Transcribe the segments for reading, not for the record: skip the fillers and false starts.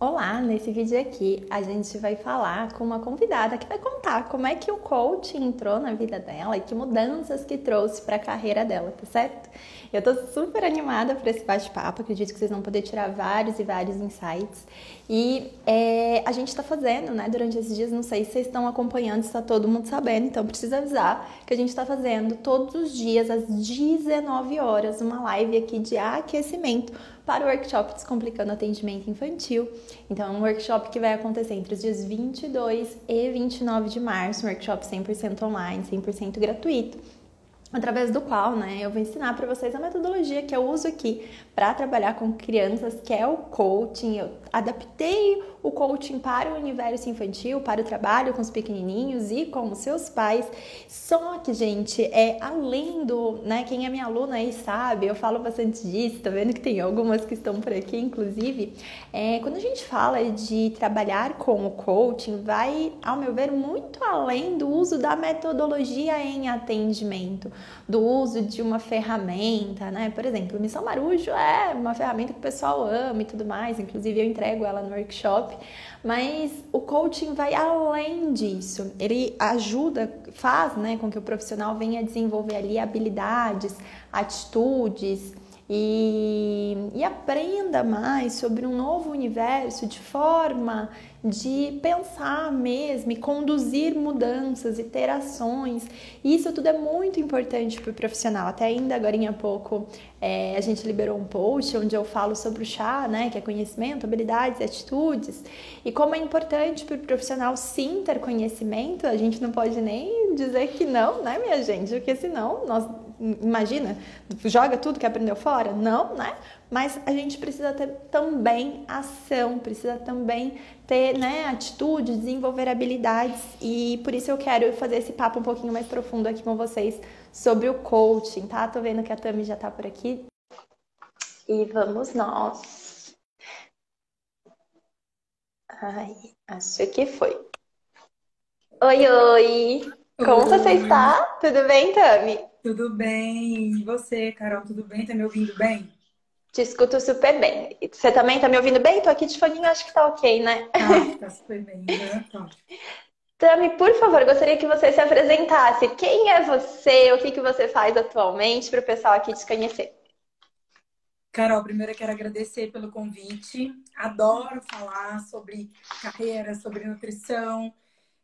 Olá, nesse vídeo aqui a gente vai falar com uma convidada que vai contar como é que o coaching entrou na vida dela e que mudanças que trouxe para a carreira dela, tá certo? Eu tô super animada para esse bate-papo, acredito que vocês vão poder tirar vários e vários insights. E a gente tá fazendo, né, durante esses dias, não sei se vocês estão acompanhando, se tá todo mundo sabendo, então preciso avisar que a gente tá fazendo todos os dias às 19 horas uma live aqui de aquecimento para o workshop Descomplicando Atendimento Infantil. Então, é um workshop que vai acontecer entre os dias 22 e 29 de março, um workshop 100% online, 100% gratuito, através do qual, né, eu vou ensinar para vocês a metodologia que eu uso aqui para trabalhar com crianças, que é o coaching. Eu adaptei o coaching para o universo infantil, para o trabalho com os pequenininhos e com os seus pais. Só que, gente, além do, né, quem é minha aluna aí sabe, eu falo bastante disso, tá vendo que tem algumas que estão por aqui, inclusive. Quando a gente fala de trabalhar com o coaching, vai, ao meu ver, muito além do uso da metodologia em atendimento, do uso de uma ferramenta, né? Por exemplo, Missão Marujo é uma ferramenta que o pessoal ama e tudo mais, inclusive eu entrego ela no workshop, mas o coaching vai além disso. Ele ajuda, faz, né, com que o profissional venha desenvolver ali habilidades, atitudes e aprenda mais sobre um novo universo de forma de pensar mesmo e conduzir mudanças e ter ações. E isso tudo é muito importante para o profissional. Até ainda agora há pouco a gente liberou um post onde eu falo sobre o chá, né, que é conhecimento, habilidades e atitudes, e como é importante para o profissional sim ter conhecimento. A gente não pode nem dizer que não, né, minha gente, porque senão nós, imagina, joga tudo que aprendeu fora? Não, né? Mas a gente precisa ter também ação, precisa também ter, né, atitude, desenvolver habilidades, e por isso eu quero fazer esse papo um pouquinho mais profundo aqui com vocês sobre o coaching, tá? Tô vendo que a Tami já tá por aqui. E vamos nós. Ai, acho que foi. Oi, oi! Como você Oi, está? Tudo bem, Tami? tudo bem? E você, Carol, tudo bem? Tá me ouvindo bem? Te escuto super bem. Você também tá me ouvindo bem? Tô aqui de foninho, acho que tá ok, né? Tá super bem. Aham, tá. Tami, por favor, gostaria que você se apresentasse. Quem é você? O que que você faz atualmente para o pessoal aqui te conhecer? Carol, primeiro eu quero agradecer pelo convite. Adoro falar sobre carreira, sobre nutrição.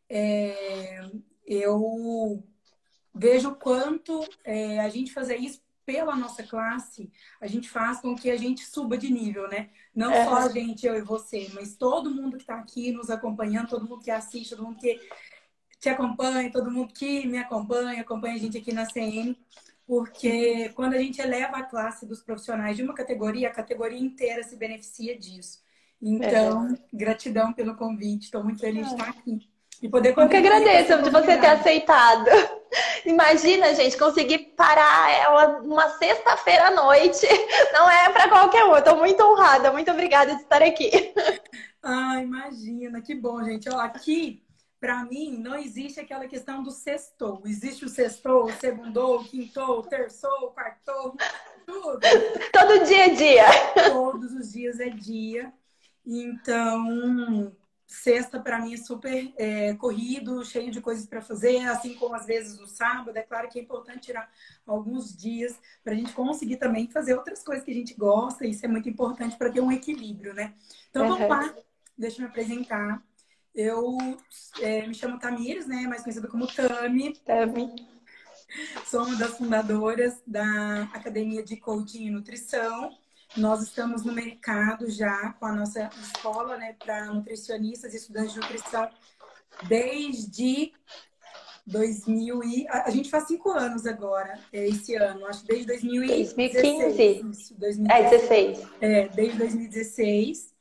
Eu vejo o quanto a gente fazer isso pela nossa classe, a gente faz com que a gente suba de nível, né? Não só a Aham. gente, eu e você, mas todo mundo que está aqui nos acompanhando, todo mundo que assiste, todo mundo que te acompanha, todo mundo que me acompanha, acompanha a gente aqui na CN, porque quando a gente eleva a classe dos profissionais de uma categoria, a categoria inteira se beneficia disso. Aham. Então, gratidão pelo convite, estou muito feliz de estar aqui e poder Eu que contribuir com essa agradeço de você ter comunidade. aceitado. Imagina, gente, conseguir parar ela uma sexta-feira à noite. Não é para qualquer um. Eu tô muito honrada. Muito obrigada de estar aqui. Ah, imagina, que bom, gente. Ó, aqui, para mim, não existe aquela questão do sextou. Existe o sextou, o segundou, o quintou, o terçou, o quartou, tudo. Todo dia é dia. Todos os dias é dia. Então, sexta para mim é super corrido, cheio de coisas para fazer, assim como às vezes no sábado. É claro que é importante tirar alguns dias para a gente conseguir também fazer outras coisas que a gente gosta. Isso é muito importante para ter um equilíbrio, né? Então, vamos Aham. lá. Deixa eu me apresentar. Eu me chamo Tamires, né? Mais conhecida como Tami. Tami. Sou uma das fundadoras da Academia de Coaching e Nutrição. Nós estamos no mercado já com a nossa escola, né, para nutricionistas e estudantes de nutrição desde 2000 e... A gente faz 5 anos agora, esse ano. Acho que desde 2016. 2015. Isso, É, 2016. 16. Desde 2016.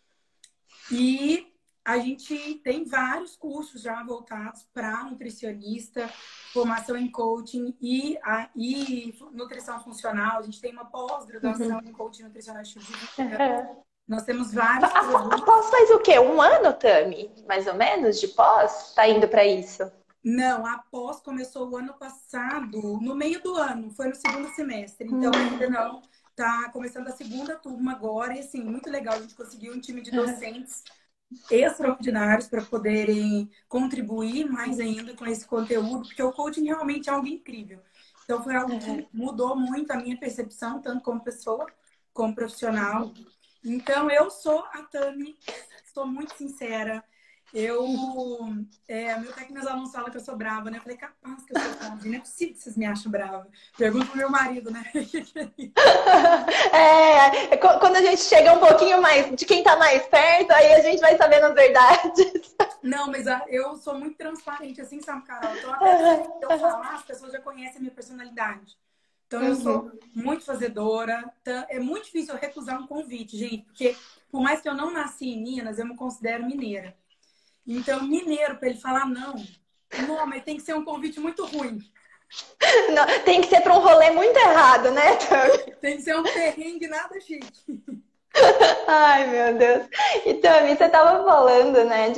E a gente tem vários cursos já voltados para nutricionista, formação em coaching e nutrição funcional. A gente tem uma pós-graduação em Uhum. coaching nutricional e estilo de vida. Aham. Nós temos vários A produtos. pós faz o quê? Um ano, Tami? Mais ou menos de pós? Tá indo para isso? Não, a pós começou o ano passado, no meio do ano, foi no segundo semestre. Então, ainda não. tá começando a segunda turma agora e, assim, muito legal. A gente conseguiu um time de docentes extraordinários para poderem contribuir mais ainda com esse conteúdo, porque o coaching realmente é algo incrível. Então, foi algo que mudou muito a minha percepção, tanto como pessoa, como profissional. Então, eu sou a Tami, sou muito sincera. Meu técnico nas aulas fala que eu sou brava, né? Eu falei, capaz que eu sou brava. Não é possível que vocês me acham brava. Pergunta pro meu marido, né? Quando a gente chega um pouquinho mais de quem tá mais perto, aí a gente vai sabendo as verdades. Não, mas eu sou muito transparente, assim, sabe, Carol? Então, até se eu falar, as pessoas já conhecem a minha personalidade. Então, eu sou muito fazedora. É muito difícil eu recusar um convite, gente, porque por mais que eu não nasci em Minas, eu me considero mineira. Então, mineiro, para ele falar não, mas tem que ser um convite muito ruim. Não, tem que ser para um rolê muito errado, né, Tami? Tem que ser um perrengue nada chique. Ai, meu Deus. E Tami, você tava falando, né,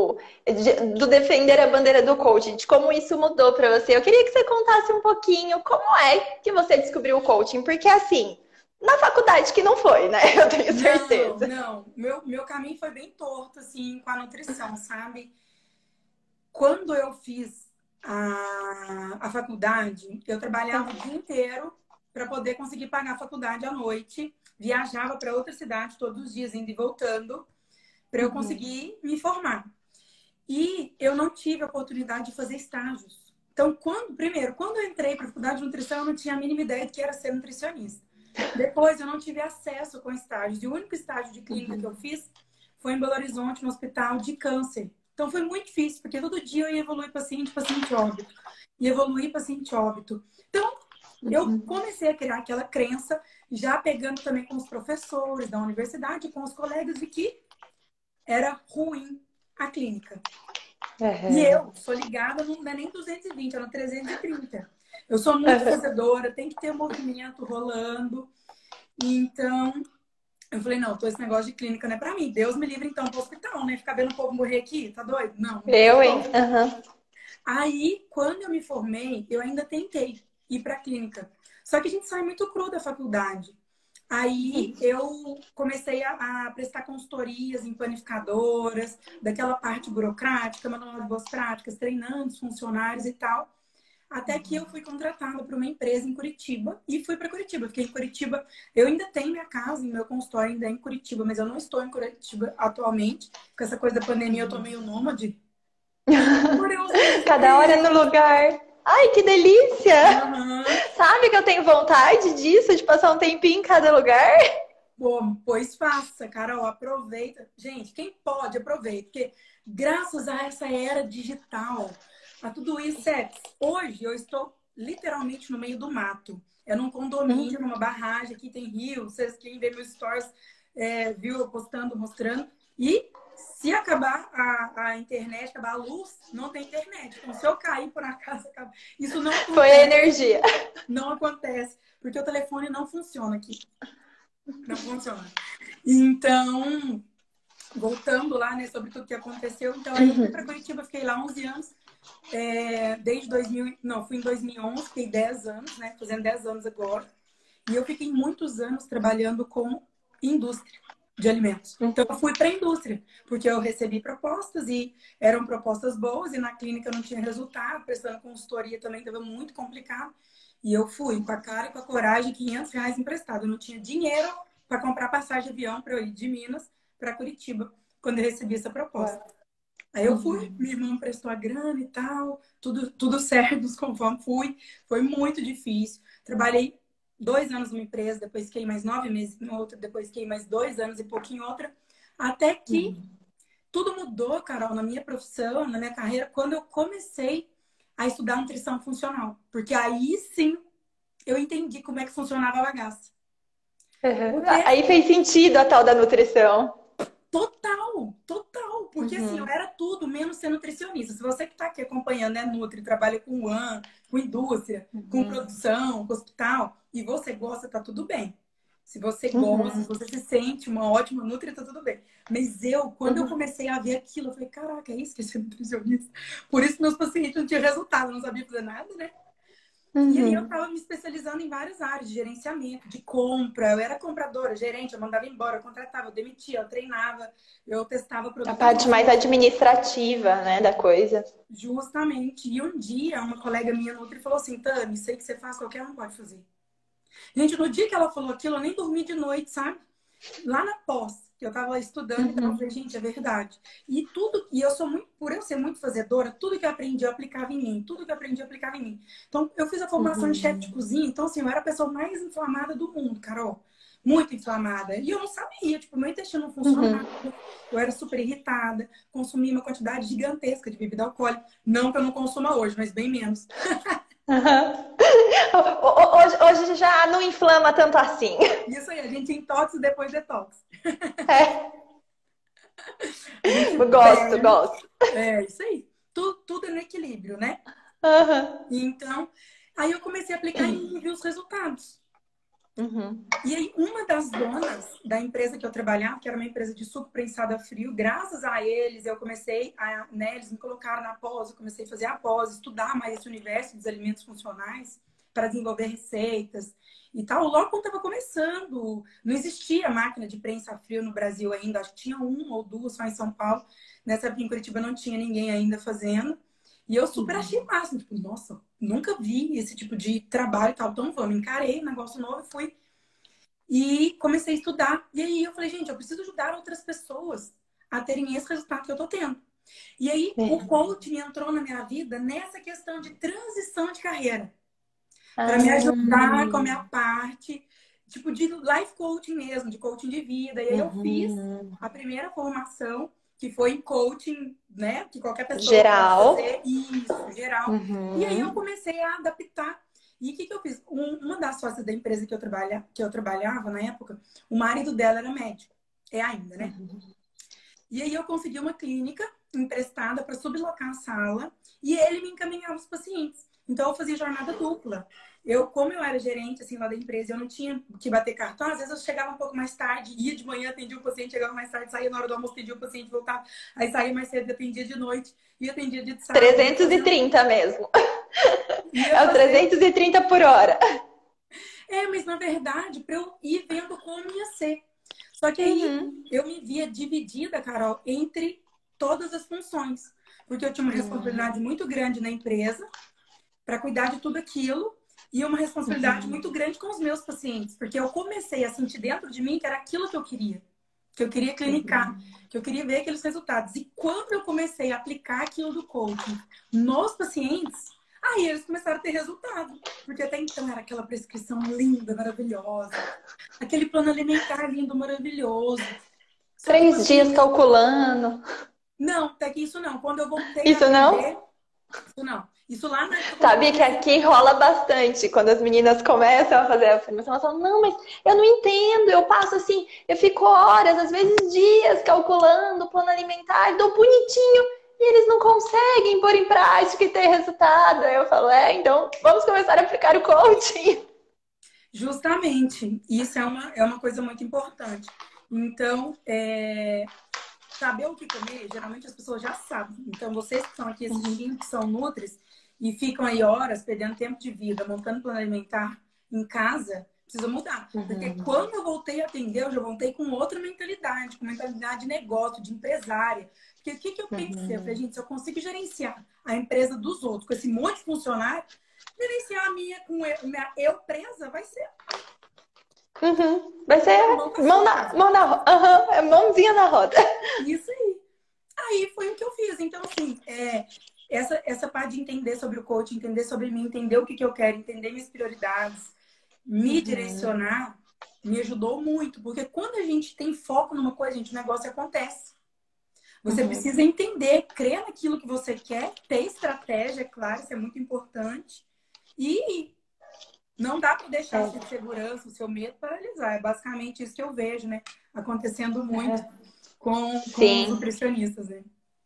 do defender a bandeira do coaching, de como isso mudou para você. Eu queria que você contasse um pouquinho como é que você descobriu o coaching, porque assim, na faculdade que não foi, né? Eu tenho certeza. Não. Meu caminho foi bem torto, assim, com a nutrição, sabe? Quando eu fiz a faculdade, eu trabalhava o dia inteiro para poder conseguir pagar a faculdade à noite. Viajava para outra cidade todos os dias, indo e voltando, para eu conseguir me formar. E eu não tive a oportunidade de fazer estágios. Então, quando eu entrei para a faculdade de nutrição, eu não tinha a mínima ideia de que era ser nutricionista. Depois, eu não tive acesso com estágios. E o único estágio de clínica que eu fiz foi em Belo Horizonte, no hospital de câncer. Então, foi muito difícil, porque todo dia eu ia evoluir paciente óbito. E evoluir paciente óbito. Então, eu comecei a criar aquela crença, já pegando também com os professores da universidade, com os colegas, de que era ruim a clínica. E eu sou ligada, não é nem 220, é no 330. Eu sou muito fazedora, tem que ter um movimento rolando. Então, eu falei, não, esse negócio de clínica não é pra mim. Deus me livre, então, pro hospital, né? Ficar vendo o povo morrer aqui, tá doido? Não. Eu, hein? Aí, quando eu me formei, eu ainda tentei ir pra clínica. Só que a gente sai muito cru da faculdade. Aí eu comecei a prestar consultorias em panificadoras, daquela parte burocrática, manual de boas práticas, treinando os funcionários e tal. Até que eu fui contratada para uma empresa em Curitiba e fui para Curitiba. Fiquei em Curitiba. Eu ainda tenho minha casa, meu consultório ainda é em Curitiba, mas eu não estou em Curitiba atualmente. Com essa coisa da pandemia, eu tô meio nômade. Cada hora no lugar. Ai, que delícia! Sabe que eu tenho vontade disso, de passar um tempinho em cada lugar? Bom, pois faça, Carol, aproveita. Gente, quem pode, aproveita. Porque graças a essa era digital, a tudo isso, hoje eu estou literalmente no meio do mato. É num condomínio, numa barragem, aqui tem rio. Vocês, quem vê meus stories, viu eu postando, mostrando. E se acabar a internet, acabar a luz, não tem internet. Então, se eu cair por acaso, isso não acontece. Foi a energia. Não acontece, porque o telefone não funciona aqui. Não funciona. Então, voltando lá, né, sobre tudo que aconteceu. Então, aí eu fui para Curitiba, fiquei lá 11 anos. Desde 2000, não, fui em 2011, fiquei 10 anos, né, fazendo 10 anos agora. E eu fiquei muitos anos trabalhando com indústria de alimentos. Então, eu fui para a indústria, porque eu recebi propostas e eram propostas boas, e na clínica eu não tinha resultado, prestando consultoria também estava muito complicado. E eu fui com a cara e com a coragem, R$ 500 emprestado. Eu não tinha dinheiro para comprar passagem de avião para eu ir de Minas para Curitiba, quando eu recebi essa proposta. Aí eu fui, minha irmã prestou a grana e tal, tudo certo, conforme fui. Foi muito difícil. Trabalhei 2 anos numa empresa, depois fiquei mais 9 meses em outra, depois fiquei mais 2 anos e pouquinho em outra. Até que tudo mudou, Carol, na minha profissão, na minha carreira, quando eu comecei a estudar nutrição funcional. Porque aí sim eu entendi como é que funcionava a bagaça. Aí fez sentido a tal da nutrição. Total. Porque assim, eu era tudo menos ser nutricionista. Se você que está aqui acompanhando, né, Nutri, trabalha com UAN, com indústria, com produção, com hospital, e você gosta, tá tudo bem. Se você gosta, se você se sente uma ótima Nutri, tá tudo bem. Mas quando eu comecei a ver aquilo, eu falei, caraca, é isso que é ser nutricionista? Por isso meus pacientes não tinham resultado, não sabia fazer nada, né? E aí eu Uhum. estava me especializando em várias áreas de gerenciamento, de compra. Eu era compradora, gerente, eu mandava embora, eu contratava, eu demitia, eu treinava, eu testava A produtos parte mais novos. administrativa, né, da coisa. Justamente. E um dia, uma colega minha Nutri falou assim, Tami, sei que você faz, qualquer um pode fazer. Gente, no dia que ela falou aquilo, eu nem dormi de noite, sabe? Lá na pós, que eu tava estudando e tal, eu Uhum. falei, gente, é verdade. E tudo, e eu sou muito, por eu ser muito fazedora, tudo que eu aprendi eu aplicava em mim, tudo que eu aprendi eu aplicava em mim. Então, eu fiz a formação de chefe de Uhum. cozinha, então, assim, eu era a pessoa mais inflamada do mundo, Carol. Muito inflamada. E eu não sabia, tipo, meu intestino não funcionava. Uhum. Eu era super irritada, consumia uma quantidade gigantesca de bebida alcoólica. Não que eu não consuma hoje, mas bem menos. Uhum. Hoje já não inflama tanto assim. Isso aí, a gente intox e depois detox. É, A gente gosto, bebe, gosto. é isso aí. Tudo é no equilíbrio, né? Uhum. Então, aí eu comecei a aplicar em mim e vi os resultados. Uhum. E aí, uma das donas da empresa que eu trabalhava, que era uma empresa de suco prensado a frio, graças a eles, eu comecei a, né, eles me colocaram na pós, eu comecei a fazer a pós, estudar mais esse universo dos alimentos funcionais para desenvolver receitas e tal. Logo quando estava começando, não existia máquina de prensa a frio no Brasil ainda, acho que tinha uma ou duas só em São Paulo. Nessa época em Curitiba não tinha ninguém ainda fazendo. E eu super achei Uhum. massa, tipo, nossa, nunca vi esse tipo de trabalho e tal, então vamos, encarei um negócio novo e fui e comecei a estudar. E aí eu falei, gente, eu preciso ajudar outras pessoas a terem esse resultado que eu tô tendo. E aí o É. coaching entrou na minha vida nessa questão de transição de carreira, para me Ah, ajudar com a minha parte, tipo de life coaching mesmo, de coaching de vida. E aí eu fiz uhum. a primeira formação, que foi em coaching, né? Que qualquer pessoa pode Geral. fazer, isso, geral. E aí eu Uhum. comecei a adaptar. E o que, que eu fiz? Uma das sócias da empresa que eu trabalhava na época, o marido dela era médico. É ainda, né? Uhum. E aí eu consegui uma clínica emprestada para sublocar a sala e ele me encaminhava os pacientes. Então eu fazia jornada dupla. Como eu era gerente assim lá da empresa, eu não tinha que bater cartão. Às vezes eu chegava um pouco mais tarde, ia de manhã, atendia o paciente, chegava mais tarde, saía na hora do almoço, atendia o paciente, voltava. Aí saía mais cedo, atendia de noite e atendia de sábado, 330 mesmo. ia É o fazer. 330 por hora. É, mas na verdade, para eu ir vendo como ia ser. Só que aí Uhum. eu me via dividida, Carol, entre todas as funções. Porque eu tinha uma responsabilidade Uhum. muito grande na empresa para cuidar de tudo aquilo e uma responsabilidade muito Uhum. grande com os meus pacientes. Porque eu comecei a sentir dentro de mim que era aquilo que eu queria clinicar, que eu queria ver aqueles resultados. E quando eu comecei a aplicar aquilo do coaching nos pacientes, aí eles começaram a ter resultado. Porque até então era aquela prescrição linda, maravilhosa, aquele plano alimentar lindo, maravilhoso. Só que o 3 dias paciente. calculando. Não, até que isso não. Quando eu voltei a Isso atender, não? isso não. Isso lá na época, quando eu Sabe que comecei. aqui rola bastante. Quando as meninas começam a fazer a formação, elas falam, não, mas eu não entendo. Eu passo assim, eu fico horas, às vezes dias, calculando o plano alimentar, dou bonitinho, e eles não conseguem pôr em prática e ter resultado. Aí eu falo, então vamos começar a aplicar o coaching. Justamente. Isso é uma coisa muito importante. Então, saber o que comer, geralmente as pessoas já sabem. Então, vocês que estão aqui Uhum. assistindo, que são nutris, e ficam aí horas perdendo tempo de vida, montando plano alimentar em casa, precisa mudar. Porque Uhum. quando eu voltei a atender, eu já voltei com outra mentalidade, com mentalidade de negócio, de empresária. Porque o que, que eu pensei? Eu falei, Uhum. gente, se eu consigo gerenciar a empresa dos outros com esse monte de funcionário, gerenciar a minha com eu presa vai ser Uhum. Vai ser mão com açúcar. mãozinha na roda. Isso aí. Aí foi o que eu fiz. Então, assim, essa parte de entender sobre o coach, entender sobre mim, entender o que, que eu quero, entender minhas prioridades, me Uhum. direcionar, me ajudou muito. Porque quando a gente tem foco numa coisa, gente, o negócio acontece. Você Uhum. precisa entender, crer naquilo que você quer, ter estratégia, é claro, isso é muito importante. E não dá para deixar a É. sua insegurança, o seu medo paralisar. É basicamente isso que eu vejo, né? Acontecendo muito com os Sim. nutricionistas, né?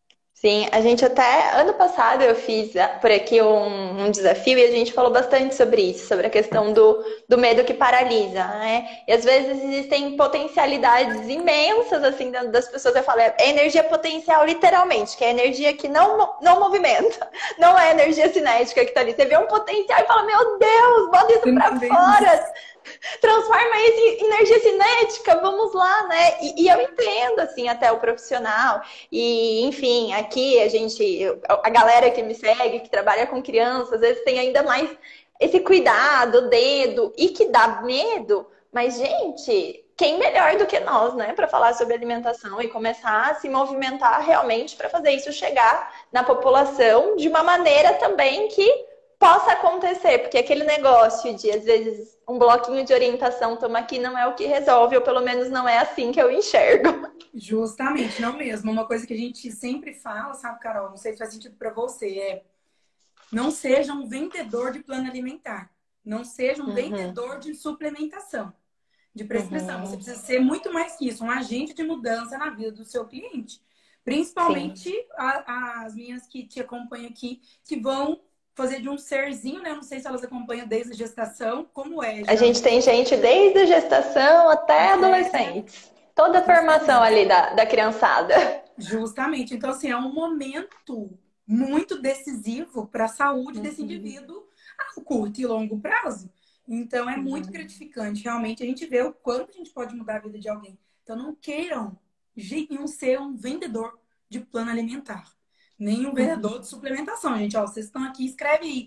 Sim, a gente até, ano passado eu fiz por aqui um desafio e a gente falou bastante sobre isso, sobre a questão do medo que paralisa, né? E às vezes existem potencialidades imensas, assim, dentro das pessoas. Eu falo, é energia potencial, literalmente, que é energia que não movimenta, não é energia cinética que tá ali. Você vê um potencial e fala, meu Deus, bota isso pra fora! Transforma isso em energia cinética, vamos lá, né? E eu entendo, assim, até o profissional. E, enfim, aqui a galera que me segue, que trabalha com crianças, às vezes tem ainda mais esse cuidado, o dedo, e que dá medo. Mas, gente, quem melhor do que nós, né, para falar sobre alimentação e começar a se movimentar realmente para fazer isso chegar na população de uma maneira também que possa acontecer, porque aquele negócio de, às vezes, um bloquinho de orientação, toma aqui, não é o que resolve, ou pelo menos não é assim que eu enxergo. Justamente, não mesmo. Uma coisa que a gente sempre fala, sabe, Carol? Não sei se faz sentido para você, não seja um vendedor de plano alimentar. Não seja um Uhum, vendedor de suplementação, de prescrição. Você uhum, precisa ser muito mais que isso, um agente de mudança na vida do seu cliente. sim. Principalmente as minhas que te acompanham aqui, que vão fazer de um serzinho, né? Não sei se elas acompanham desde a gestação, como é A já. gente tem gente desde a gestação até É, adolescentes. Toda a formação justamente. ali da criançada. Justamente. Então, assim, é um momento muito decisivo para a saúde desse Uhum, indivíduo a curto e longo prazo. Então, é muito uhum, gratificante. Realmente, a gente vê o quanto a gente pode mudar a vida de alguém. Então, não queiram, de jeito nenhum, ser um vendedor de plano alimentar. Nem um vendedor de uhum. suplementação, gente. Ó, vocês estão aqui, escreve aí.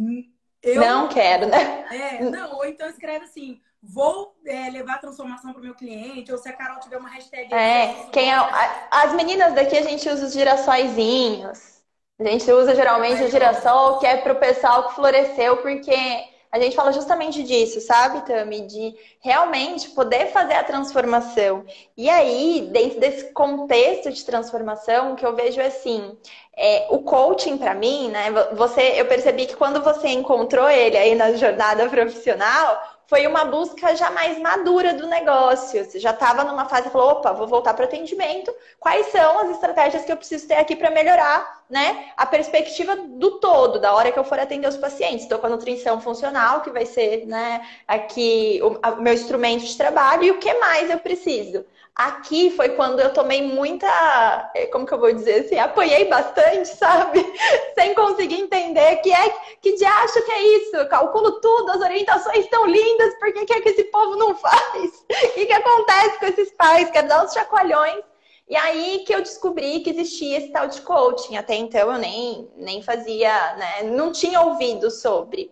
Eu Não quero, né? não, ou então escreve assim, vou levar a transformação para o meu cliente, ou se a Carol tiver uma hashtag aí que você usa, bota. As meninas daqui a gente usa os girassóizinhos. A gente usa geralmente o Aí, ó. girassol que é pro pessoal que floresceu, porque a gente fala justamente disso, sabe, Tami? De realmente poder fazer a transformação. E aí, dentro desse contexto de transformação, o que eu vejo é assim, o coaching para mim, né? Eu percebi que quando você encontrou ele aí na jornada profissional, foi uma busca já mais madura do negócio. Você já estava numa fase e falou: opa, vou voltar para o atendimento. Quais são as estratégias que eu preciso ter aqui para melhorar, né, a perspectiva do todo, da hora que eu for atender os pacientes? Estou com a nutrição funcional, que vai ser, né, aqui o meu instrumento de trabalho, e o que mais eu preciso? Aqui foi quando eu tomei muita, como que eu vou dizer assim, apanhei bastante, sabe? Sem conseguir entender que diacho que é isso? Eu calculo tudo, as orientações estão lindas, por que é que esse povo não faz? O que acontece com esses pais? Quero dar uns chacoalhões. E aí que eu descobri que existia esse tal de coaching. Até então eu nem fazia, né? Não tinha ouvido sobre.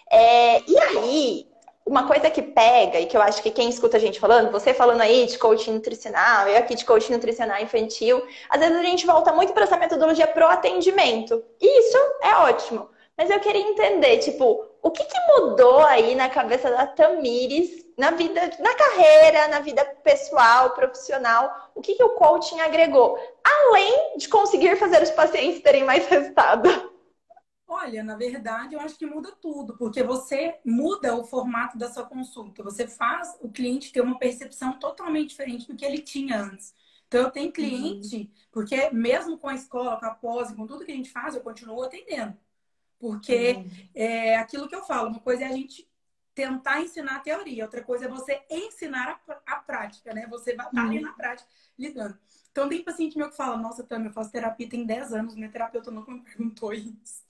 E aí, uma coisa que pega, e que eu acho que quem escuta a gente falando, você falando aí de coaching nutricional, eu aqui de coaching nutricional infantil, às vezes a gente volta muito para essa metodologia pro atendimento. E isso é ótimo. Mas eu queria entender, tipo, o que mudou aí na cabeça da Tamires, na vida, na carreira, na vida pessoal, profissional? O que o coaching agregou? Além de conseguir fazer os pacientes terem mais resultado. Olha, na verdade, eu acho que muda tudo, porque você muda o formato da sua consulta. Você faz o cliente ter uma percepção totalmente diferente do que ele tinha antes. Então, eu tenho Uhum, cliente, porque mesmo com a escola, com a pós, com tudo que a gente faz, eu continuo atendendo. Porque uhum, é aquilo que eu falo, uma coisa é a gente tentar ensinar a teoria, outra coisa é você ensinar a prática, né? Você vai estar ali na uhum. prática lidando. Então, tem paciente meu que fala: nossa, Tami, eu faço terapia tem 10 anos, minha terapeuta nunca me perguntou isso.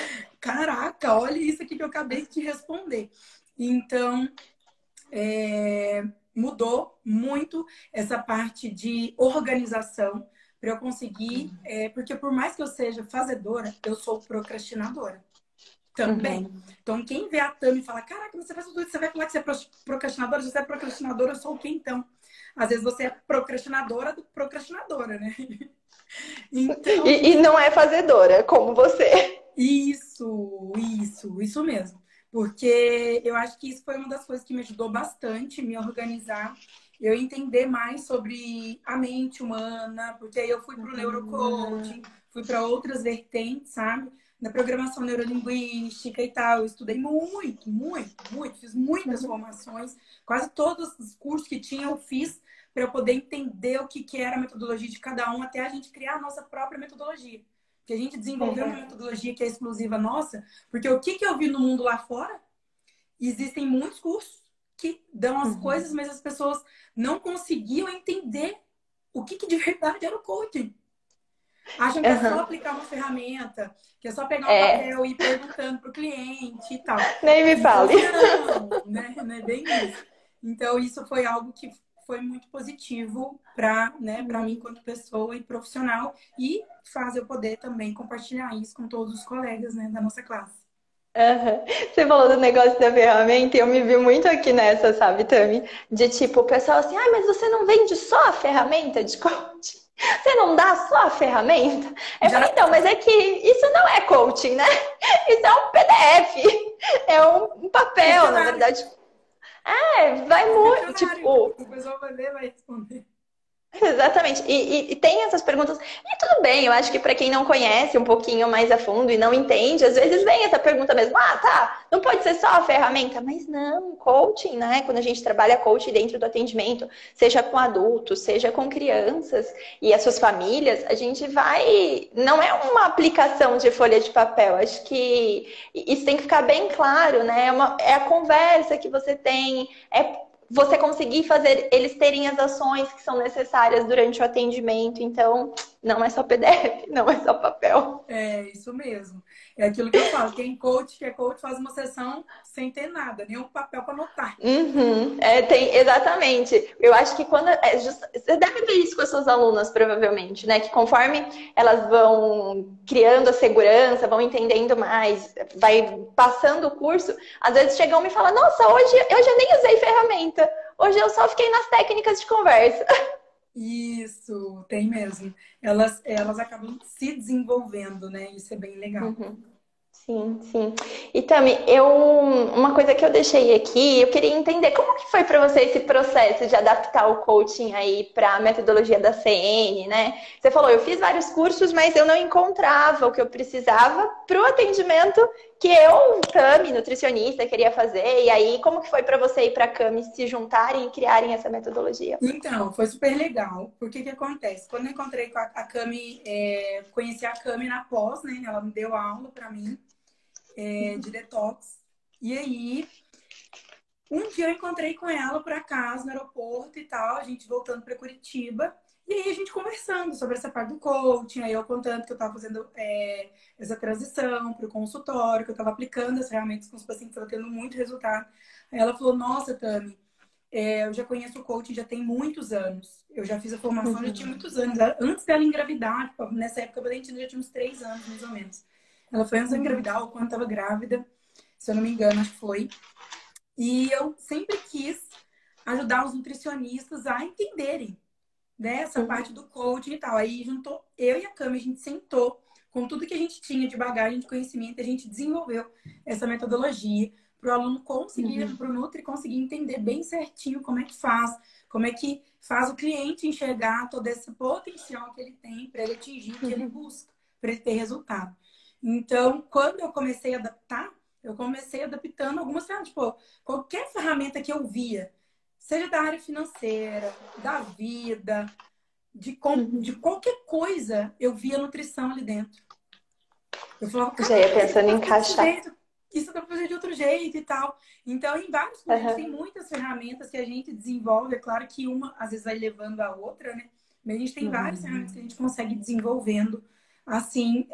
Caraca, olha isso aqui que eu acabei de te responder. Então, mudou muito essa parte de organização para eu conseguir, porque por mais que eu seja fazedora, eu sou procrastinadora também. Uhum. Então, quem vê a Tami e fala: caraca, você faz tudo isso, você vai falar que você é procrastinadora? Se você é procrastinadora, eu sou o quê então? Às vezes você é procrastinadora do procrastinadora, né? Então, E não é fazedora, como você. isso mesmo. Porque eu acho que isso foi uma das coisas que me ajudou bastante me organizar, eu entender mais sobre a mente humana, porque aí eu fui para o Uhum. neurocoaching, fui para outras vertentes, sabe? Na programação neurolinguística e tal. Eu estudei muito, muito, muito, fiz muitas formações, quase todos os cursos que tinha eu fiz para eu poder entender o que era a metodologia de cada um, até a gente criar a nossa própria metodologia. Que a gente desenvolveu uma metodologia que é exclusiva nossa, porque o que eu vi no mundo lá fora, existem muitos cursos que dão as coisas, mas as pessoas não conseguiam entender o que de verdade era o coaching. Acham que é só aplicar uma ferramenta, que é só pegar um papel e ir perguntando para o cliente e tal. Nem me fale. Não, né? Não é bem isso. Então, isso foi algo que foi muito positivo para mim, enquanto pessoa e profissional, e faz eu poder também compartilhar isso com todos os colegas, né, da nossa classe. Você falou do negócio da ferramenta e eu me vi muito aqui nessa, sabe, Tami? De tipo, o pessoal assim, mas você não vende só a ferramenta de coaching? Você não dá só a ferramenta? Eu falei, então, mas é que isso não é coaching, né? Isso é um PDF, é um papel, na verdade. Vai muito, tipo... O pessoal vai ler, vai responder. Exatamente. E tem essas perguntas. E tudo bem, eu acho que para quem não conhece um pouquinho mais a fundo e não entende, às vezes vem essa pergunta mesmo. Tá, não pode ser só a ferramenta. Mas não, coaching, né? Quando a gente trabalha coaching dentro do atendimento, seja com adultos, seja com crianças e as suas famílias, a gente vai... Não é uma aplicação de folha de papel. Acho que isso tem que ficar bem claro, né? É a conversa que você tem, você conseguir fazer eles terem as ações que são necessárias durante o atendimento. Então, não é só PDF, não é só papel. É isso mesmo. É aquilo que eu falo. Quem que é coach, faz uma sessão sem ter nada, nenhum papel para anotar. Exatamente. Eu acho que quando... você deve ver isso com as suas alunas, provavelmente, né? Que conforme elas vão criando a segurança, vão entendendo mais, vai passando o curso, às vezes chegam e me falam, nossa, hoje eu já nem usei ferramenta. Hoje eu só fiquei nas técnicas de conversa. Isso, tem mesmo. Elas acabam se desenvolvendo, né? Isso é bem legal. Sim, sim. E Tami, uma coisa que eu deixei aqui, eu queria entender como que foi para você esse processo de adaptar o coaching aí para a metodologia da CN, né? Você falou, eu fiz vários cursos, mas eu não encontrava o que eu precisava para o atendimento que eu, Tami, nutricionista, queria fazer. E aí, como que foi para você e para a Cami se juntarem e criarem essa metodologia? Então, foi super legal. Porque que acontece? Quando eu encontrei com a Cami, conheci a Cami na pós, né? Ela me deu aula para mim. De detox. E aí, um dia eu encontrei com ela por acaso no aeroporto e tal, a gente voltando para Curitiba. E aí a gente conversando sobre essa parte do coaching, aí eu contando que eu estava fazendo essa transição para o consultório, que eu estava aplicando as ferramentas com os pacientes, estava tendo muito resultado. Aí ela falou, nossa, Tami, eu já conheço o coaching já tem muitos anos. Eu já fiz a formação, já tinha muitos anos. Antes dela engravidar, nessa época a Valentina já tinha uns 3 anos, mais ou menos. Ela foi antes de engravidar, ou quando estava grávida, se eu não me engano, acho que foi. E eu sempre quis ajudar os nutricionistas a entenderem dessa parte do coaching e tal. Aí juntou eu e a Cami, a gente sentou com tudo que a gente tinha de bagagem de conhecimento, a gente desenvolveu essa metodologia para o aluno conseguir, para o Nutri conseguir entender bem certinho como é que faz o cliente enxergar todo esse potencial que ele tem para ele atingir o que ele busca, para ele ter resultado. Então, quando eu comecei a adaptar, eu comecei adaptando algumas ferramentas. Tipo, qualquer ferramenta que eu via, seja da área financeira, da vida, de qualquer coisa, eu via nutrição ali dentro. Eu falava, já ia pensando em encaixar. Isso dá pra fazer de outro jeito e tal. Então, em vários projetos, tem muitas ferramentas que a gente desenvolve. É claro que uma, às vezes, vai levando a outra, né? Mas a gente tem várias ferramentas que a gente consegue desenvolvendo, assim,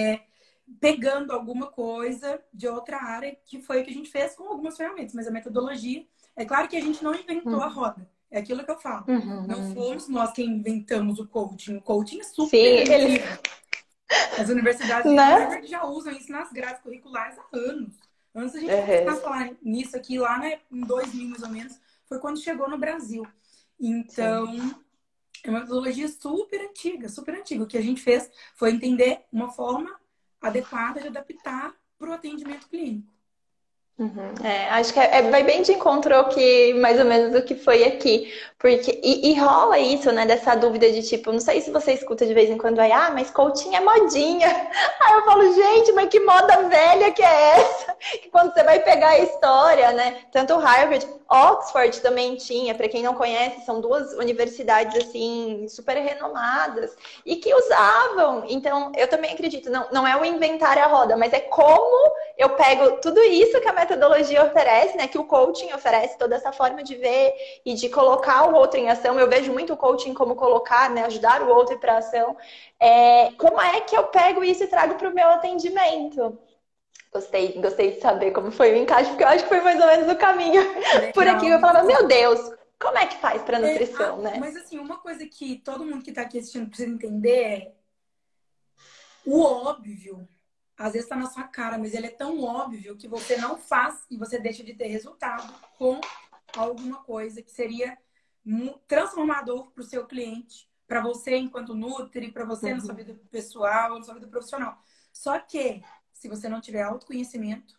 pegando alguma coisa de outra área, que foi o que a gente fez com algumas ferramentas. Mas a metodologia, é claro que a gente não inventou a roda. É aquilo que eu falo. Não fomos nós quem inventamos o coaching. O coaching é super antigo. As universidades de Harvard já usam isso nas grades curriculares há anos. Antes a gente começar a falar nisso aqui, lá em 2000, mais ou menos, foi quando chegou no Brasil. Então, é uma metodologia super antiga, super antiga. O que a gente fez foi entender uma forma adequada de adaptar para o atendimento clínico. Acho que vai bem de encontro ao que, mais ou menos, o que foi aqui. Porque, e rola isso, né, dessa dúvida de tipo, não sei se você escuta de vez em quando aí, mas coaching é modinha. Aí eu falo, gente, mas que moda velha que é essa? Que quando você vai pegar a história, né, tanto Harvard, Oxford também tinha, para quem não conhece, são duas universidades, assim, super renomadas, e que usavam. Então, eu também acredito, não é o inventar a roda, mas é como eu pego tudo isso que a metodologia oferece, né? Que o coaching oferece, toda essa forma de ver e de colocar o outro em ação. Eu vejo muito o coaching como colocar, né? Ajudar o outro para ação. Como é que eu pego isso e trago para o meu atendimento? Gostei de saber como foi o encaixe, porque eu acho que foi mais ou menos o caminho por aqui. Legal, Eu muito falava, meu bom. Deus, como é que faz para nutrição, né? Mas assim, uma coisa que todo mundo que está aqui assistindo precisa entender é o óbvio. Às vezes está na sua cara, mas ele é tão óbvio que você não faz e você deixa de ter resultado com alguma coisa que seria transformador para o seu cliente, para você enquanto Nutri, para você na sua vida pessoal, na sua vida profissional. Só que, se você não tiver autoconhecimento,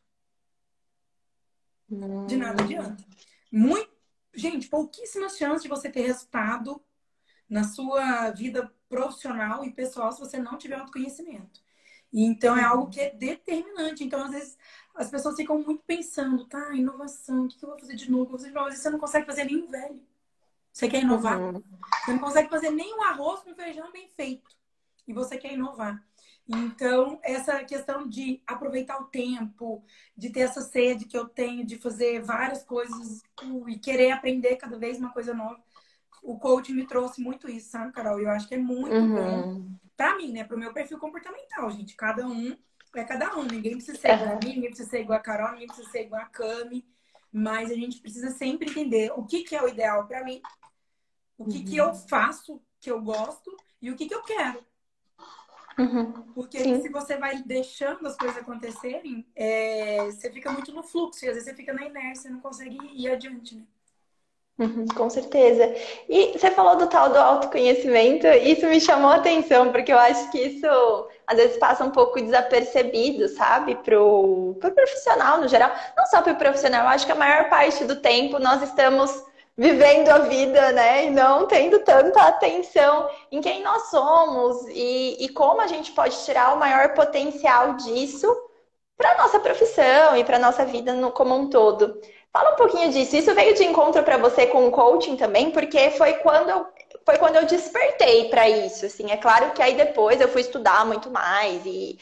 de nada adianta. Gente, pouquíssimas chances de você ter resultado na sua vida profissional e pessoal se você não tiver autoconhecimento. E então é algo que é determinante. Então, às vezes, as pessoas ficam muito pensando, tá, inovação, o que eu vou fazer de novo? Vou fazer de novo. Às vezes você não consegue fazer nem o velho. Você quer inovar? Você não consegue fazer nem um arroz com feijão bem feito. E você quer inovar. Então, essa questão de aproveitar o tempo, de ter essa sede que eu tenho, de fazer várias coisas e querer aprender cada vez uma coisa nova. O coaching me trouxe muito isso, sabe, Carol? Eu acho que é muito bom pra mim, né? Pro meu perfil comportamental, gente. Cada um é cada um. Ninguém precisa ser igual a mim, ninguém precisa ser igual a Carol, ninguém precisa ser igual a Cami. Mas a gente precisa sempre entender o que é o ideal pra mim, o que eu faço, que eu gosto, e o que eu quero. Porque se você vai deixando as coisas acontecerem, você fica muito no fluxo. E às vezes você fica na inércia, não consegue ir adiante, né? Com certeza. E você falou do tal do autoconhecimento, e isso me chamou a atenção, porque eu acho que isso às vezes passa um pouco desapercebido, sabe? Pro profissional no geral. Não só pro profissional, eu acho que a maior parte do tempo nós estamos vivendo a vida, né? E não tendo tanta atenção em quem nós somos e como a gente pode tirar o maior potencial disso para nossa profissão e para nossa vida como um todo. Fala um pouquinho disso. Isso veio de encontro para você com o coaching também, porque foi quando eu despertei para isso. Assim, é claro que aí depois eu fui estudar muito mais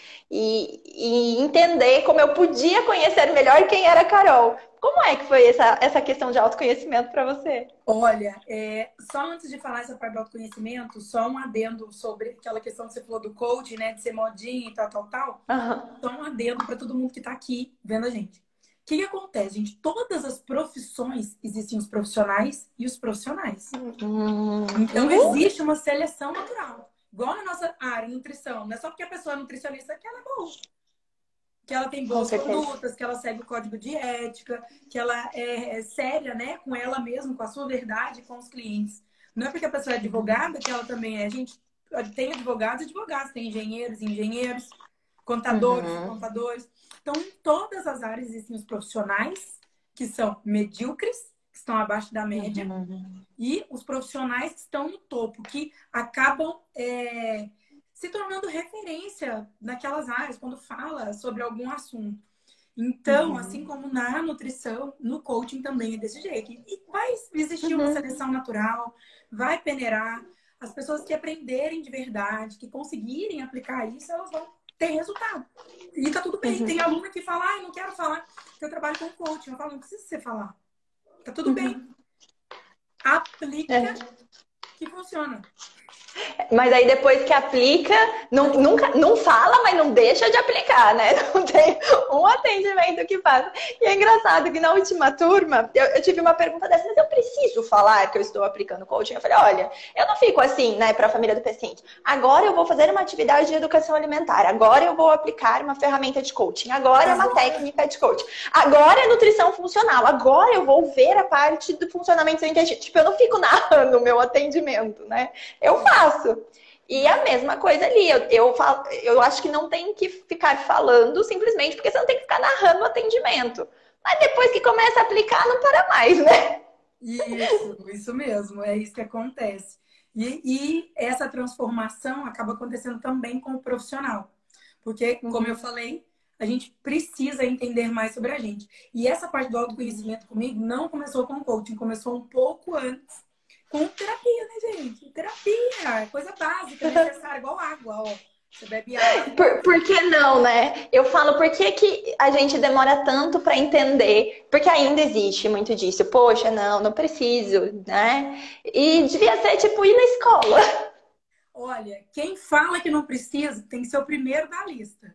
e entender como eu podia conhecer melhor quem era a Carol. Como é que foi essa questão de autoconhecimento para você? Olha, só antes de falar essa parte do autoconhecimento, só um adendo sobre aquela questão que você falou do coaching, né? De ser modinha e tal. Só um adendo para todo mundo que está aqui vendo a gente. O que acontece, gente? Todas as profissões, existem os profissionais e os profissionais. Então, existe uma seleção natural. Igual na nossa área, nutrição. Não é só porque a pessoa é nutricionista que ela é boa. Que ela tem boas condutas, que ela segue o código de ética, que ela é séria, né? Com ela mesma, com a sua verdade, com os clientes. Não é porque a pessoa é advogada que ela também é. A gente tem advogados e advogados, tem engenheiros, contadores. Então, em todas as áreas existem os profissionais que são medíocres, que estão abaixo da média, e os profissionais que estão no topo, que acabam se tornando referência naquelas áreas, quando fala sobre algum assunto. Então, assim como na nutrição, no coaching também é desse jeito. E vai existir uma seleção natural, vai peneirar. As pessoas que aprenderem de verdade, que conseguirem aplicar isso, elas vão ter resultado. E tá tudo bem. Tem aluna que fala, não quero falar que eu trabalho com coaching. Eu falo, não precisa você falar. Tá tudo bem. Aplica que funciona. Mas aí depois que aplica, não fala, mas não deixa de aplicar, né? Não tem um atendimento que faça. E é engraçado que na última turma, eu tive uma pergunta dessa, mas eu preciso falar que eu estou aplicando coaching? Eu falei, olha, eu não fico assim, né, para a família do paciente. Agora eu vou fazer uma atividade de educação alimentar. Agora eu vou aplicar uma ferramenta de coaching. Agora é uma técnica de coaching. Agora é nutrição funcional. Agora eu vou ver a parte do funcionamento do intestino. Tipo, eu não fico narrando o meu atendimento, né? Eu faço. E a mesma coisa ali, eu acho que não tem que ficar falando simplesmente porque você não tem que ficar narrando o atendimento. Mas depois que começa a aplicar, não para mais, né? Isso mesmo, é isso que acontece. E essa transformação acaba acontecendo também com o profissional. Porque, como eu Uhum. falei, a gente precisa entender mais sobre a gente. E essa parte do autoconhecimento comigo não começou com coaching, começou um pouco antes com terapia, né, gente? Terapia, é coisa básica, necessária, igual água, ó. Você bebe água. Por que não, né? Eu falo, por que que a gente demora tanto para entender? Porque ainda existe muito disso. Poxa, não, não preciso, né? E devia ser tipo ir na escola. Olha, quem fala que não precisa tem que ser o primeiro da lista.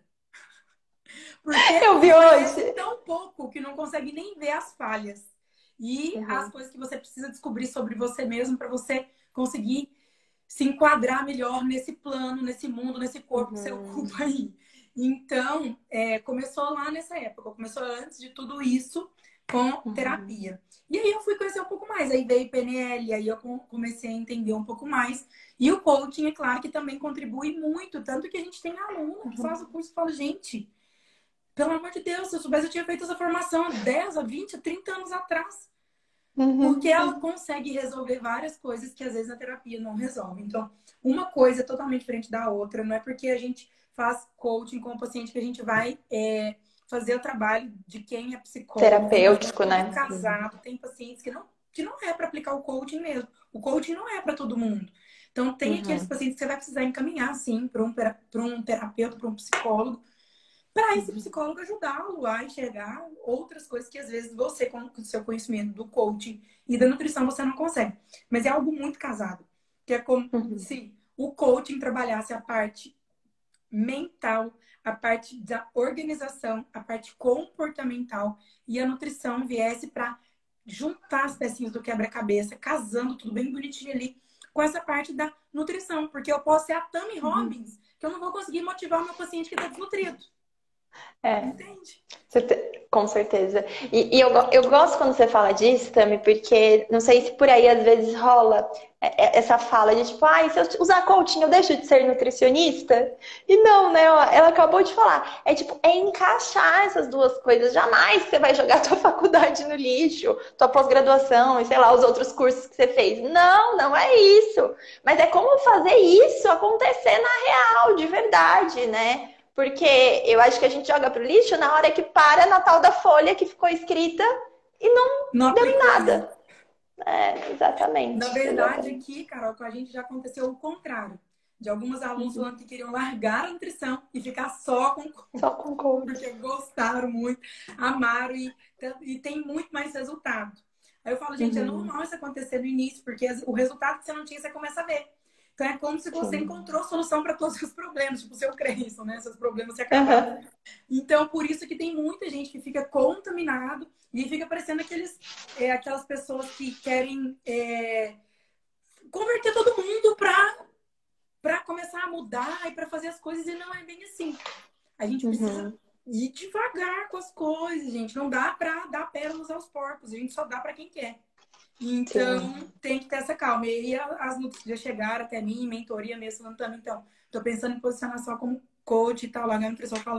Porque Eu você vi conhece hoje. tão pouco que não consegue nem ver as falhas e as Uhum, coisas que você precisa descobrir sobre você mesmo para você conseguir se enquadrar melhor nesse plano, nesse mundo, nesse corpo que você uhum, ocupa aí. Então, começou lá nessa época, começou antes de tudo isso com uhum, terapia. E aí eu fui conhecer um pouco mais, aí veio PNL, aí eu comecei a entender um pouco mais. E o coaching, é claro que também contribui muito, tanto que a gente tem aluno que faz o curso e fala, gente, pelo amor de Deus, se eu soubesse, eu tinha feito essa formação há 10, a 20, a 30 anos atrás. Porque uhum. ela consegue resolver várias coisas que às vezes a terapia não resolve. Então, uma coisa é totalmente diferente da outra. Não é porque a gente faz coaching com o paciente que a gente vai fazer o trabalho de quem é psicólogo. Tem paciente Terapêutico, muito né? casado, tem pacientes que não é para aplicar o coaching mesmo. O coaching não é para todo mundo. Então, tem aqueles Uhum, pacientes que você vai precisar encaminhar, sim, para um terapeuta, para um psicólogo para esse uhum, psicólogo ajudá-lo a enxergar outras coisas que às vezes você, com o seu conhecimento do coaching e da nutrição, você não consegue. Mas é algo muito casado, que é como uhum, se o coaching trabalhasse a parte mental, a parte da organização, a parte comportamental e a nutrição viesse para juntar as pecinhas do quebra-cabeça, casando tudo bem bonitinho ali com essa parte da nutrição, porque eu posso ser a Tammy uhum. Robbins, que eu não vou conseguir motivar o meu paciente que está desnutrido. É. Entende? Com certeza. E eu gosto quando você fala disso, Tami, porque não sei se por aí às vezes rola essa fala de tipo, ai, se eu usar coaching eu deixo de ser nutricionista? E não, né? Ela acabou de falar. É tipo, é encaixar essas duas coisas. Jamais você vai jogar tua faculdade no lixo, tua pós-graduação e sei lá, os outros cursos que você fez. Não, não é isso. Mas é como fazer isso acontecer na real, de verdade, né? Porque eu acho que a gente joga pro lixo na hora que para na tal da folha que ficou escrita e não Não deu em aplicou ali. nada. É, Na exatamente, verdade, exatamente. aqui, Carol, com a gente já aconteceu o contrário. De alguns alunos Uhum. falando que queriam largar a nutrição e ficar só com Só concordo. porque gostaram muito, amaram e tem muito mais resultado. Aí eu falo, gente, é Uhum. normal isso acontecer no início, porque o resultado que você não tinha, você começa a ver. Então é como se você Sim. encontrou solução para todos os seus problemas, tipo o seu Creyson, né? Seus problemas se acabaram. Uhum. Então, por isso que tem muita gente que fica contaminado e fica parecendo aquelas pessoas que querem converter todo mundo para começar a mudar e para fazer as coisas, e não é bem assim. A gente precisa Uhum. ir devagar com as coisas, gente. Não dá para dar pérolas aos porcos, a gente só dá para quem quer. Sim. Então, tem que ter essa calma. E aí, as nutricionistas já chegaram até mim, mentoria mesmo, falando também, então, tô pensando em posicionar só como coach e tal. Lá a nutrição fala,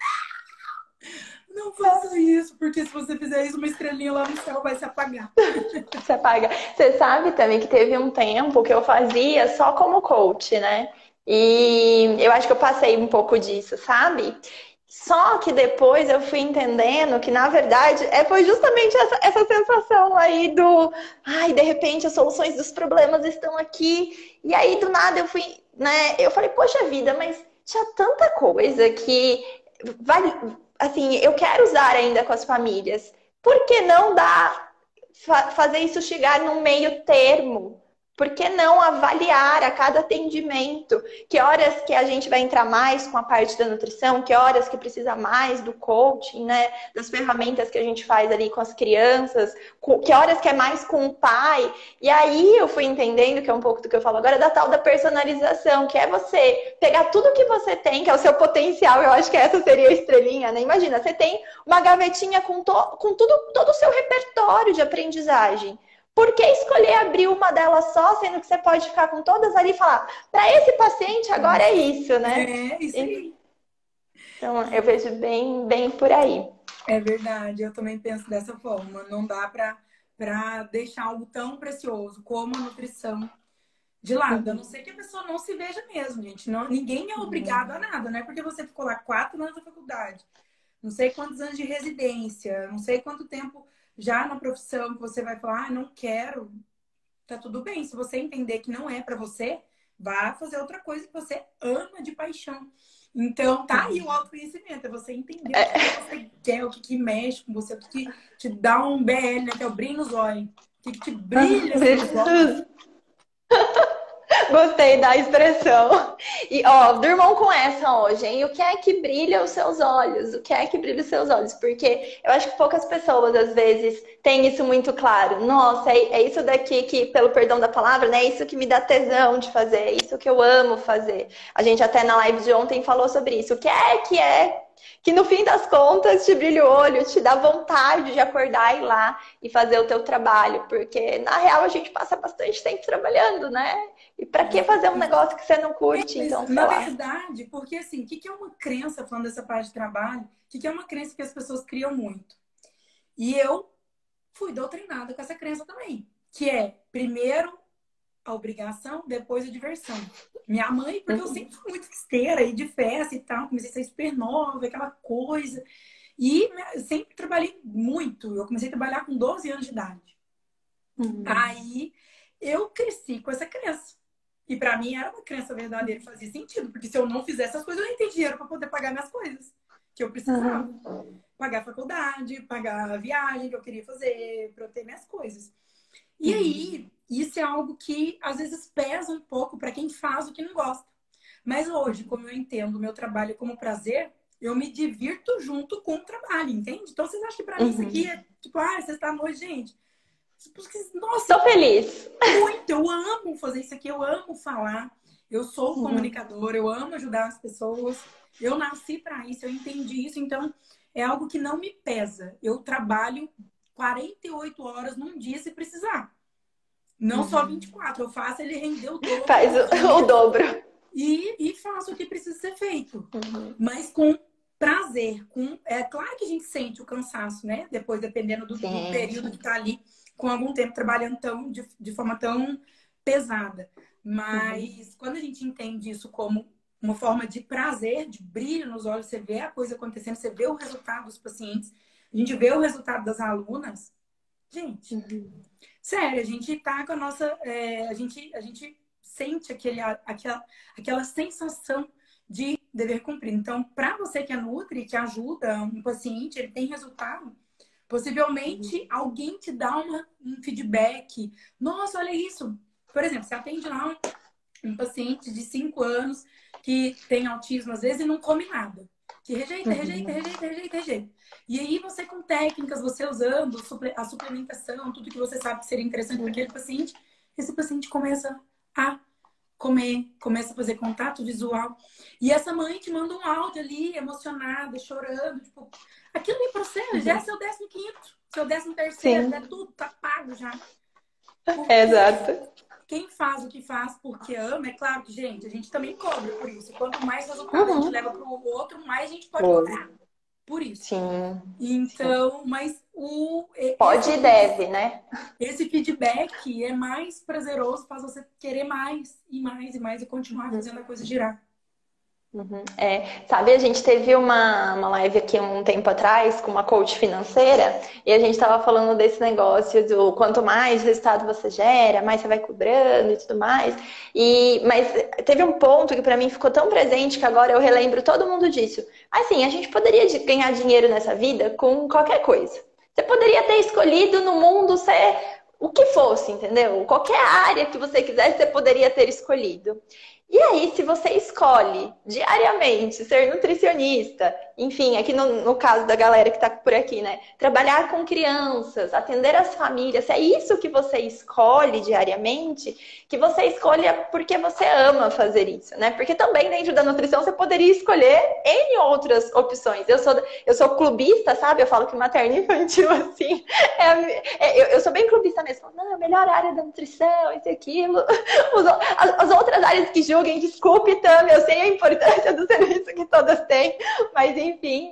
não faça isso, porque se você fizer isso, uma estrelinha lá no céu vai se apagar. Você paga. Você sabe também que teve um tempo que eu fazia só como coach, né? E eu acho que eu passei um pouco disso, sabe? Só que depois eu fui entendendo que, na verdade, foi justamente essa sensação aí do, ai, de repente as soluções dos problemas estão aqui. E aí, do nada, eu fui, né? Eu falei, poxa vida, mas tinha tanta coisa que vale, assim, eu quero usar ainda com as famílias. Por que não dar fazer isso chegar num meio termo? Por que não avaliar a cada atendimento? Que horas que a gente vai entrar mais com a parte da nutrição? Que horas que precisa mais do coaching, né? Das ferramentas que a gente faz ali com as crianças? Que horas que é mais com o pai? E aí eu fui entendendo, que é um pouco do que eu falo agora, da tal da personalização, que é você pegar tudo que você tem, que é o seu potencial. Eu acho que essa seria a estrelinha, né? Imagina, você tem uma gavetinha com tudo, todo o seu repertório de aprendizagem. Por que escolher abrir uma delas só, sendo que você pode ficar com todas ali e falar, para esse paciente agora é isso, né? É, isso aí. Então, eu vejo bem, bem por aí. É verdade, eu também penso dessa forma. Não dá para deixar algo tão precioso como a nutrição de lado. A não Uhum. ser que a pessoa não se veja mesmo, gente. Não, ninguém é obrigado a nada, não é porque você ficou lá 4 anos da faculdade, não sei quantos anos de residência, não sei quanto tempo já na profissão que você vai falar, ah, não quero. Tá tudo bem. Se você entender que não é para você, vá fazer outra coisa que você ama de paixão. Então, tá aí o autoconhecimento, é você entender o que que você quer, o que que mexe com você, o que que te dá um BL, né? Que é o brilho nos olhos. O que que te brilha seus olhos. Gostei da expressão. E, ó, durmam com essa hoje, hein? O que é que brilha os seus olhos? O que é que brilha os seus olhos? Porque eu acho que poucas pessoas, às vezes, têm isso muito claro. Nossa, é isso daqui que, pelo perdão da palavra, né? É isso que me dá tesão de fazer, é isso que eu amo fazer. A gente até na live de ontem falou sobre isso. O que é que no fim das contas te brilha o olho, te dá vontade de acordar e ir lá e fazer o teu trabalho? Porque, na real, a gente passa bastante tempo trabalhando, né? E pra que fazer um negócio que você não curte? Então, sei Na lá. verdade, porque assim, o que que é uma crença, falando dessa parte de trabalho, o que que é uma crença que as pessoas criam muito? E eu fui doutrinada com essa crença também, que é primeiro a obrigação, depois a diversão. Minha mãe, porque eu sempre fui muito festeira e de festa e tal, comecei a ser super nova, aquela coisa. E sempre trabalhei muito. Eu comecei a trabalhar com 12 anos de idade. Aí eu cresci com essa crença. E pra mim era uma crença verdadeira, fazia sentido, porque se eu não fizesse as coisas, eu nem tenho dinheiro para poder pagar minhas coisas que eu precisava. Pagar a faculdade, pagar a viagem que eu queria fazer, para eu ter minhas coisas. E aí, isso é algo que às vezes pesa um pouco para quem faz o que não gosta. Mas hoje, como eu entendo o meu trabalho como prazer, eu me divirto junto com o trabalho, entende? Então, vocês acham que para mim isso aqui é tipo, ah, sexta-noite, gente? Nossa, Tô feliz. muito! Eu amo fazer isso aqui, eu amo falar. Eu sou comunicadora, eu amo ajudar as pessoas. Eu nasci para isso, eu entendi isso, então é algo que não me pesa. Eu trabalho 48 horas num dia se precisar. Não só 24, eu faço ele render o dobro. Faz o dobro. E faço o que precisa ser feito. Mas com prazer. É claro que a gente sente o cansaço, né? Depois, dependendo do período que tá ali, com algum tempo trabalhando de forma tão pesada. Mas quando a gente entende isso como uma forma de prazer, de brilho nos olhos, você vê a coisa acontecendo, você vê o resultado dos pacientes, a gente vê o resultado das alunas. Gente, sério, a gente tá com a nossa. A gente sente aquela sensação de dever cumprir. Então, para você que é Nutri, que ajuda um paciente, ele tem resultado, possivelmente alguém te dá um feedback. Nossa, olha isso. Por exemplo, você atende lá um paciente de 5 anos que tem autismo às vezes e não come nada. Que rejeita. E aí você com técnicas, você usando a suplementação, tudo que você sabe que seria interessante para aquele paciente, esse paciente começa a comer, começa a fazer contato visual. E essa mãe te manda um áudio ali, emocionada, chorando. Tipo, aquilo ali para você já é seu 15º, seu 13º, é tudo, tá pago já. Exato. Quem faz o que faz porque ama, é claro que, gente, a gente também cobra por isso. Quanto mais resultado a gente leva para o outro, mais a gente pode cobrar por isso. Sim. Então, mas pode e deve, né? Esse feedback é mais prazeroso, faz você querer mais e mais e mais e continuar fazendo a coisa girar. Sabe, a gente teve uma live aqui um tempo atrás com uma coach financeira e a gente estava falando desse negócio do quanto mais resultado você gera, mais você vai cobrando e tudo mais. Mas teve um ponto que para mim ficou tão presente que agora eu relembro todo mundo disso. Assim, a gente poderia ganhar dinheiro nessa vida com qualquer coisa. Você poderia ter escolhido no mundo ser o que fosse, entendeu? Qualquer área que você quisesse, você poderia ter escolhido. E aí, se você escolhe diariamente ser nutricionista, enfim, aqui no caso da galera que está por aqui, né? Trabalhar com crianças, atender as famílias, se é isso que você escolhe diariamente, que você escolha porque você ama fazer isso, né? Porque também dentro da nutrição você poderia escolher N outras opções. Eu sou clubista, sabe? Eu falo que materno infantil, assim, eu sou bem clubista mesmo, falando, não, a melhor área da nutrição, isso e aquilo. As outras áreas que julguem, desculpe, Tami, eu sei a importância do serviço que todas têm, mas enfim,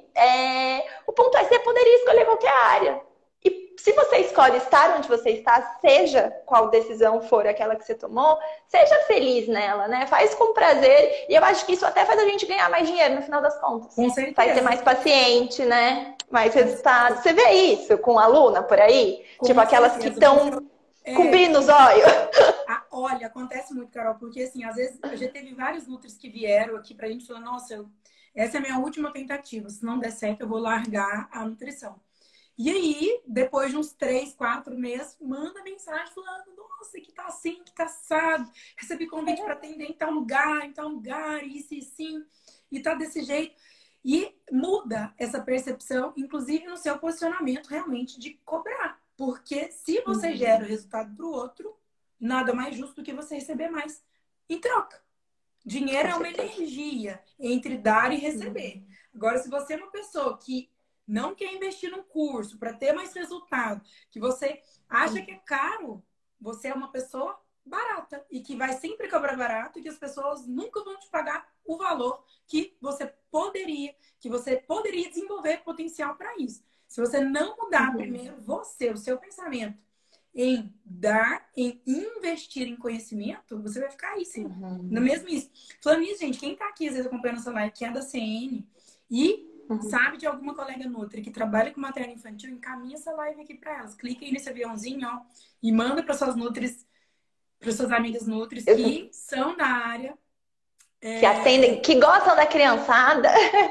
o ponto é que você poderia escolher qualquer área. E se você escolhe estar onde você está, seja qual decisão for aquela que você tomou, seja feliz nela, né? Faz com prazer. E eu acho que isso até faz a gente ganhar mais dinheiro no final das contas. Com certeza. Faz ser mais paciente, né? Mais resultado. Você vê isso com aluna por aí? Com tipo aquelas certeza. que estão cobrindo os olhos. Olha, acontece muito, Carol, porque assim, às vezes eu já teve vários nutris que vieram aqui pra gente falando, nossa, essa é a minha última tentativa. Se não der certo, eu vou largar a nutrição. E aí, depois de uns 3, 4 meses, manda mensagem falando, nossa, que tá assim, que tá assado. Recebi convite para atender em tal lugar, isso e sim. E tá desse jeito. E muda essa percepção, inclusive no seu posicionamento realmente de cobrar. Porque se você gera o resultado para o outro, nada mais justo do que você receber mais em troca. Dinheiro é uma energia entre dar e receber. Agora, se você é uma pessoa que não quer investir num curso para ter mais resultado, que você acha que é caro, você é uma pessoa barata e que vai sempre cobrar barato e que as pessoas nunca vão te pagar o valor que você poderia desenvolver potencial para isso. Se você não mudar primeiro você, o seu pensamento em dar, em investir em conhecimento, você vai ficar aí sim, no mesmo isso. Falando nisso, gente, quem tá aqui às vezes acompanhando essa live, que é da CN e sabe de alguma colega Nutri que trabalha com materno infantil, encaminha essa live aqui para elas. Clica aí nesse aviãozinho, ó, e manda para suas Nutris, para suas amigas Nutris que são da área. Que atendem, que gostam da criançada.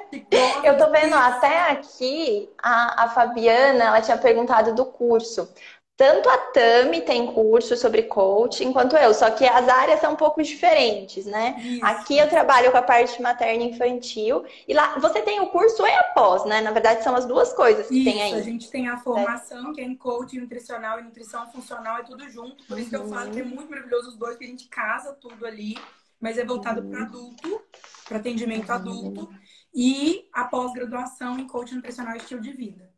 Eu tô vendo até aqui, a Fabiana, ela tinha perguntado do curso. Tanto a Tami tem curso sobre coaching, quanto eu, só que as áreas são um pouco diferentes, né? Isso. Aqui eu trabalho com a parte materna e infantil, e lá você tem o curso e a pós, né? Na verdade, são as duas coisas que tem aí. A gente tem a formação, que é em coaching nutricional e nutrição funcional, é tudo junto. Por isso que eu falo que é muito maravilhoso os dois, que a gente casa tudo ali, mas é voltado para adulto, para atendimento adulto, e a pós-graduação em coaching nutricional e estilo de vida.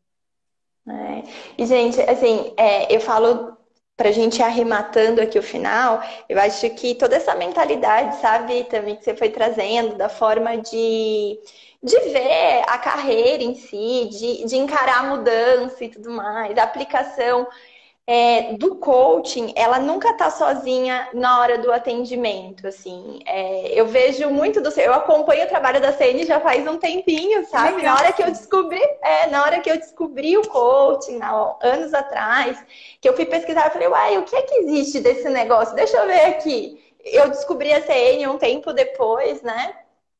E, gente, assim, eu falo pra gente ir arrematando aqui o final, eu acho que toda essa mentalidade, sabe, também que você foi trazendo, da forma de ver a carreira em si, de encarar a mudança e tudo mais, a aplicação do coaching, ela nunca tá sozinha na hora do atendimento, assim. Eu vejo muito eu acompanho o trabalho da CN já faz um tempinho, sabe? Legal. Na hora que eu descobri o coaching, anos atrás, que eu fui pesquisar, eu falei, uai, o que é que existe desse negócio? Deixa eu ver aqui. Eu descobri a CN um tempo depois, né?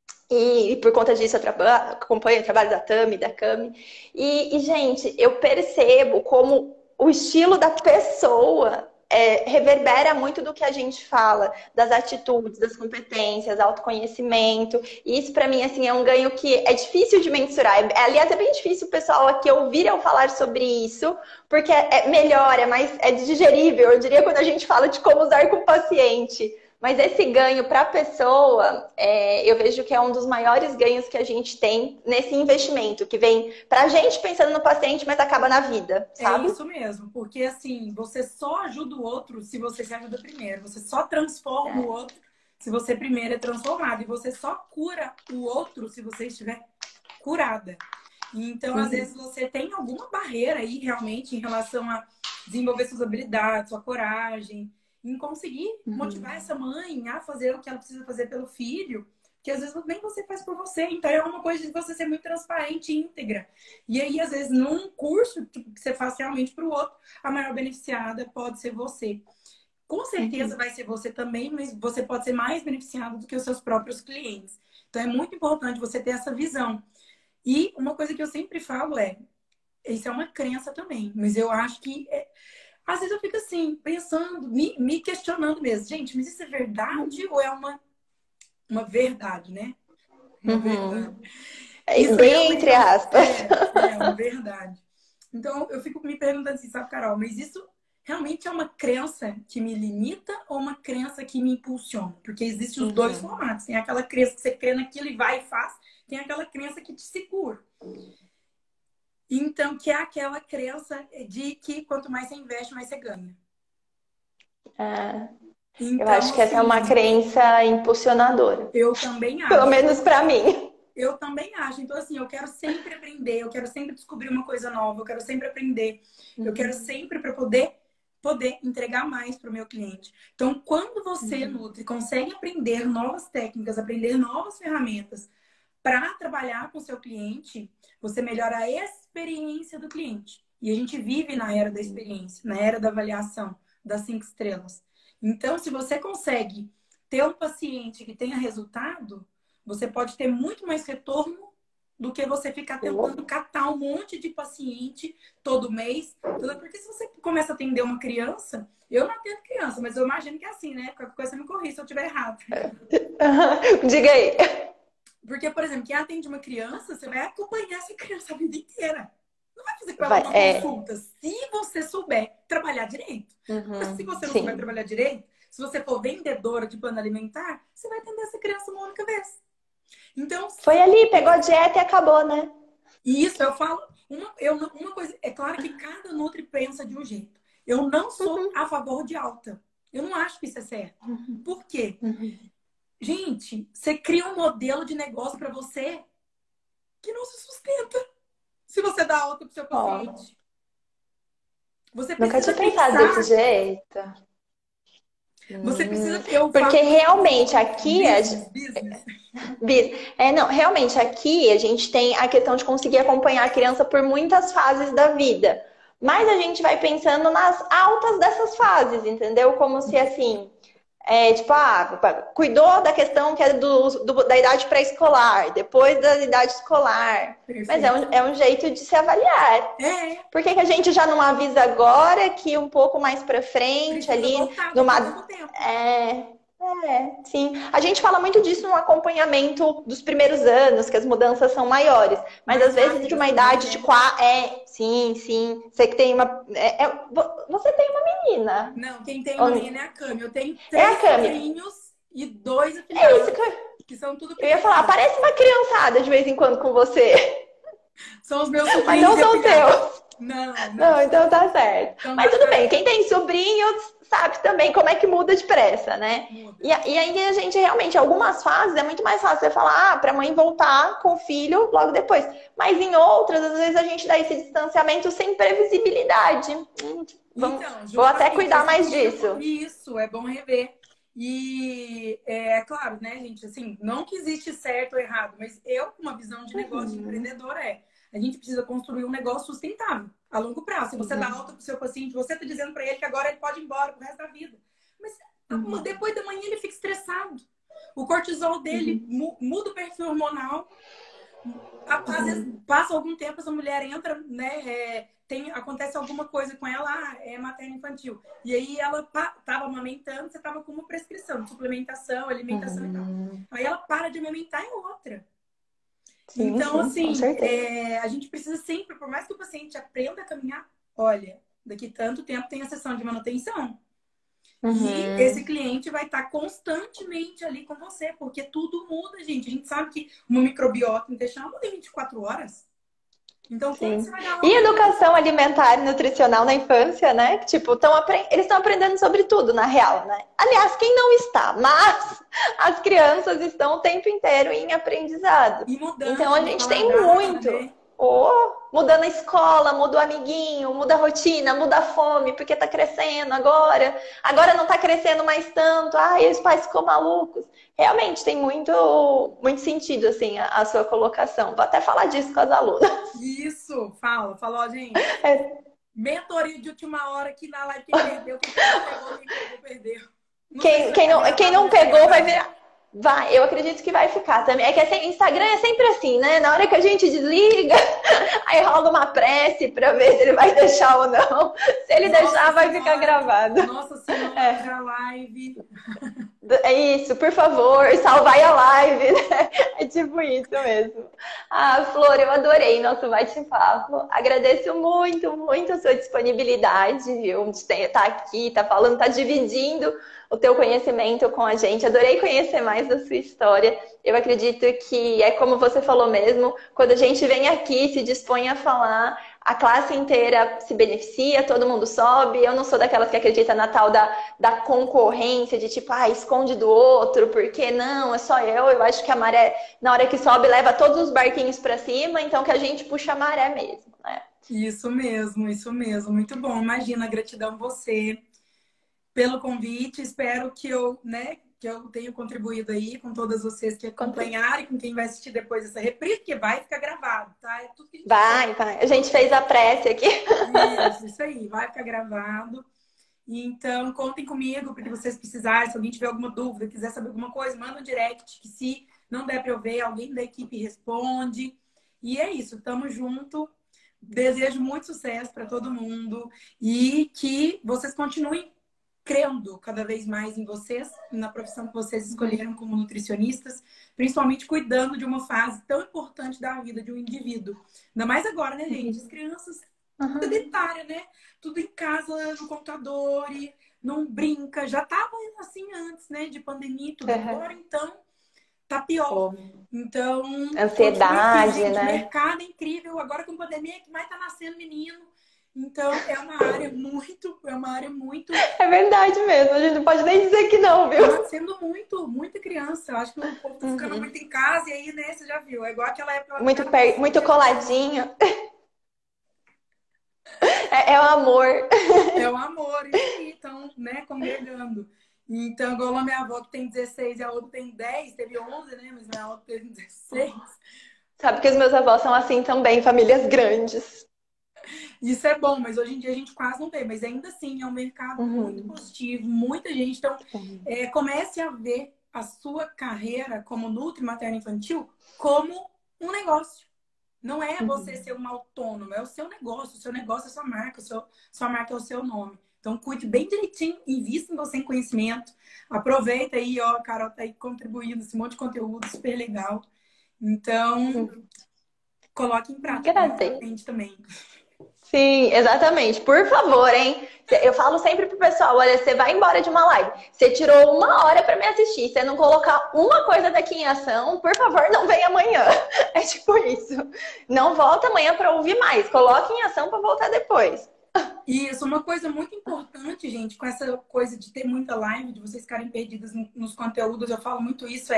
E por conta disso eu acompanho o trabalho da Tami, da Cami. E, gente, eu percebo como o estilo da pessoa reverbera muito do que a gente fala, das atitudes, das competências, autoconhecimento. E isso, para mim, assim, é um ganho que é difícil de mensurar. Aliás, é bem difícil o pessoal aqui ouvir eu falar sobre isso, porque é melhor, é digerível, eu diria, quando a gente fala de como usar com o paciente. Mas esse ganho para a pessoa, eu vejo que é um dos maiores ganhos que a gente tem nesse investimento, que vem para a gente pensando no paciente, mas acaba na vida, sabe? É isso mesmo, porque assim, você só ajuda o outro se você se ajuda primeiro. Você só transforma o outro se você primeiro é transformado. E você só cura o outro se você estiver curada. Então, às vezes, você tem alguma barreira aí, realmente, em relação a desenvolver suas habilidades, sua coragem, em conseguir motivar essa mãe a fazer o que ela precisa fazer pelo filho, que às vezes nem você faz por você. Então é uma coisa de você ser muito transparente e íntegra. E aí, às vezes, num curso que você faz realmente para o outro, a maior beneficiada pode ser você. Com certeza vai ser você também, mas você pode ser mais beneficiado do que os seus próprios clientes. Então é muito importante você ter essa visão. E uma coisa que eu sempre falo isso é uma crença também, mas eu acho que às vezes eu fico assim, pensando, me questionando mesmo. Gente, mas isso é verdade ou é uma verdade, né? Uma verdade. Isso bem entre aspas. É uma verdade. Então, eu fico me perguntando assim, sabe, Carol, mas isso realmente é uma crença que me limita ou uma crença que me impulsiona? Porque existem os dois formatos. Tem aquela crença que você crê naquilo e vai e faz. Tem aquela crença que te segura. Então, que é aquela crença de que quanto mais você investe, mais você ganha. É, eu Então, acho que essa é uma assim, crença impulsionadora. eu também Pelo acho. menos pra mim. Eu também acho. Então, assim, eu quero sempre aprender, eu quero sempre descobrir uma coisa nova, eu quero sempre aprender, eu quero Uhum, sempre para poder entregar mais para o meu cliente. Então, quando você, uhum. Nutri, consegue aprender novas técnicas, aprender novas ferramentas para trabalhar com o seu cliente, você melhora a experiência do cliente. E a gente vive na era da experiência, na era da avaliação, das 5 estrelas. Então, se você consegue ter um paciente que tenha resultado, você pode ter muito mais retorno do que você ficar tentando catar um monte de paciente todo mês. Porque se você começa a atender uma criança, eu não atendo criança, mas eu imagino que é assim, né? Qualquer coisa você me corrija se eu estiver errado. Diga aí. Porque, por exemplo, quem atende uma criança, você vai acompanhar essa criança a vida inteira. Não vai fazer com ela Vai, uma é. consulta se você souber trabalhar direito. Mas se Uhum, você não souber sim. trabalhar direito, se você for vendedora de plano alimentar, você vai atender essa criança uma única vez. Então, Foi ali, pegou a dieta e acabou, né? isso eu falo. Uma coisa, é claro que cada Nutri pensa de um jeito. Eu não sou Uhum, a favor de alta. Eu não acho que isso é certo. uhum, Por quê? uhum. Gente, você cria um modelo de negócio para você que não se sustenta se você dá alta para o seu Ó, paciente. Você nunca tinha precisa pensado desse pensar. jeito. Você precisa. Eu Porque falo muito realmente aqui business. não, realmente aqui a gente tem a questão de conseguir acompanhar a criança por muitas fases da vida. Mas a gente vai pensando nas altas dessas fases, entendeu? Como se assim, tipo, cuidou da questão que é da idade pré-escolar, depois da idade escolar. Mas Perfeito. é um jeito de se avaliar. É, Por que que a gente já não avisa agora que um pouco mais pra frente, precisa ali, voltar daqui numa. tanto tempo. É, sim. A gente fala muito disso no acompanhamento dos primeiros anos, que as mudanças são maiores. Mas Mais às vezes de rápidas uma também, idade de né? quatro. Sim, sim. Você que tem uma. Você tem uma menina. Não, quem tem uma menina é a Cami. Eu tenho É a 3 Cami. sobrinhos e 2 É isso afilhados, que são tudo eu ia falar. pequenininhos. Parece uma criançada de vez em quando com você. São os meus Mas sobrinhos não e são afilhados. seus. Não, não. Não, então tá certo. Então Mas dá tudo pra. bem, quem tem sobrinhos sabe também como é que muda depressa, né? Muda. E aí a gente realmente, algumas fases é muito mais fácil você falar, pra mãe voltar com o filho logo depois. Mas em outras, às vezes a gente dá esse distanciamento sem previsibilidade. Então, Vou até justamente, cuidar esse mais tempo, disso. isso, é bom rever. E é claro, né, gente, assim, não que existe certo ou errado, mas eu, com uma visão de negócio de Uhum, empreendedor, a gente precisa construir um negócio sustentável, a longo prazo. Se você dá uhum, alta para o seu paciente, você está dizendo para ele que agora ele pode ir embora pro resto da vida. Mas uhum, depois da manhã ele fica estressado. O cortisol dele uhum, muda o perfil hormonal. Às vezes uhum, passa algum tempo, essa mulher entra, né? Acontece alguma coisa com ela, é materno infantil. E aí ela tava amamentando, você tava com uma prescrição de suplementação, alimentação e tal. uhum. Aí ela para de amamentar é outra. Sim, Então, sim, com assim, certeza. a gente precisa sempre, por mais que o paciente aprenda a caminhar, olha, daqui tanto tempo tem a sessão de manutenção. E esse Uhum. cliente vai estar constantemente ali com você, porque tudo muda, gente. A gente sabe que uma microbiota intestinal muda em 24 horas. Então, como que você Sim. vai dar E alta para educação isso? alimentar e nutricional na infância, né? Que, tipo, eles estão aprendendo sobre tudo, na real, né? Aliás, quem não está? Mas as crianças estão o tempo inteiro em aprendizado. E Então, mudança a de gente tem paladar, muito. né? Oh, muda na escola, muda o amiguinho, muda a rotina, muda a fome, porque tá crescendo agora. Agora não tá crescendo mais tanto. Ai, os pais ficam malucos. Realmente tem muito sentido, assim, a sua colocação. Vou até falar disso com as alunas. Isso, ó, gente. É, Mentoria de última hora aqui na live. Quem perdeu, quem pegou, quem pegou, perdeu. Não sei se vai ficar quem gravado não nesse pegou vai Instagram. virar. Vai, eu acredito que vai ficar também. É que Instagram é sempre assim, né? Na hora que a gente desliga, aí rola uma prece pra ver se ele vai deixar ou não. Se ele deixar, vai ficar gravado. Nossa Senhora, a live. É isso, por favor, salvai a live, né? É tipo isso mesmo. Ah, Flor, eu adorei nosso bate-papo. Agradeço muito, muito a sua disponibilidade, viu? De estar aqui, tá falando, tá dividindo o teu conhecimento com a gente. Adorei conhecer mais da sua história. Eu acredito que é como você falou mesmo, quando a gente vem aqui, se dispõe a falar, a classe inteira se beneficia, todo mundo sobe. Eu não sou daquelas que acredita na tal da concorrência, de tipo, esconde do outro, porque não, é só eu. Eu acho que a maré, na hora que sobe, leva todos os barquinhos para cima, então que a gente puxa a maré mesmo, né? Isso mesmo, isso mesmo. Muito bom. Imagina, gratidão você pelo convite. Espero que eu tenha contribuído aí com todas vocês que acompanharam e com quem vai assistir depois essa reprise, porque vai ficar gravado, tá? É tudo que a gente vai. A gente fez a prece aqui. Isso aí, vai ficar gravado. Então, contem comigo porque vocês precisarem. Se alguém tiver alguma dúvida, quiser saber alguma coisa, manda um direct, que se não der para eu ver, alguém da equipe responde. E é isso, tamo junto. Desejo muito sucesso para todo mundo e que vocês continuem crendo cada vez mais em vocês, na profissão que vocês escolheram como nutricionistas, principalmente cuidando de uma fase tão importante da vida de um indivíduo. Ainda mais agora, né, gente? As crianças, sedentária, né? Tudo em casa, no computador, e não brinca. Já tava assim antes, né, de pandemia e tudo. Agora, então, tá pior. Então, ansiedade, né? O mercado é incrível. Agora com pandemia é que mais tá nascendo menino. Então, é uma área muito... É verdade mesmo, a gente não pode nem dizer que não, viu? Tá sendo muita criança. Eu acho que o povo tá ficando muito em casa e aí, né, você já viu. É igual aquela época... Muito coladinho. É o amor. É o amor, isso aí, então, né, congregando. Então, igual a minha avó que tem 16 e a outra tem 10, teve 11, né, mas minha outra teve 16. Sabe que os meus avós são assim também, famílias grandes. Isso é bom, mas hoje em dia a gente quase não vê. Mas ainda assim, é um mercado muito positivo, muita gente. Então, comece a ver a sua carreira como nutri materno infantil como um negócio. Não é você ser um autônomo, é o seu negócio. O seu negócio é a sua marca, sua marca é o seu nome. Então, cuide bem direitinho, invista em você em conhecimento. Aproveita aí, ó, a Carol tá aí contribuindo esse monte de conteúdo super legal. Então, coloque em prática. Agradeço também. Sim, exatamente. Por favor, hein? Eu falo sempre pro pessoal, olha, você vai embora de uma live, você tirou 1 hora para me assistir, você não colocar uma coisa daqui em ação, por favor, não venha amanhã. É tipo isso. Não volta amanhã para ouvir mais, coloque em ação para voltar depois. Isso, uma coisa muito importante, gente, com essa coisa de ter muita live, de vocês ficarem perdidas nos conteúdos, eu falo muito isso,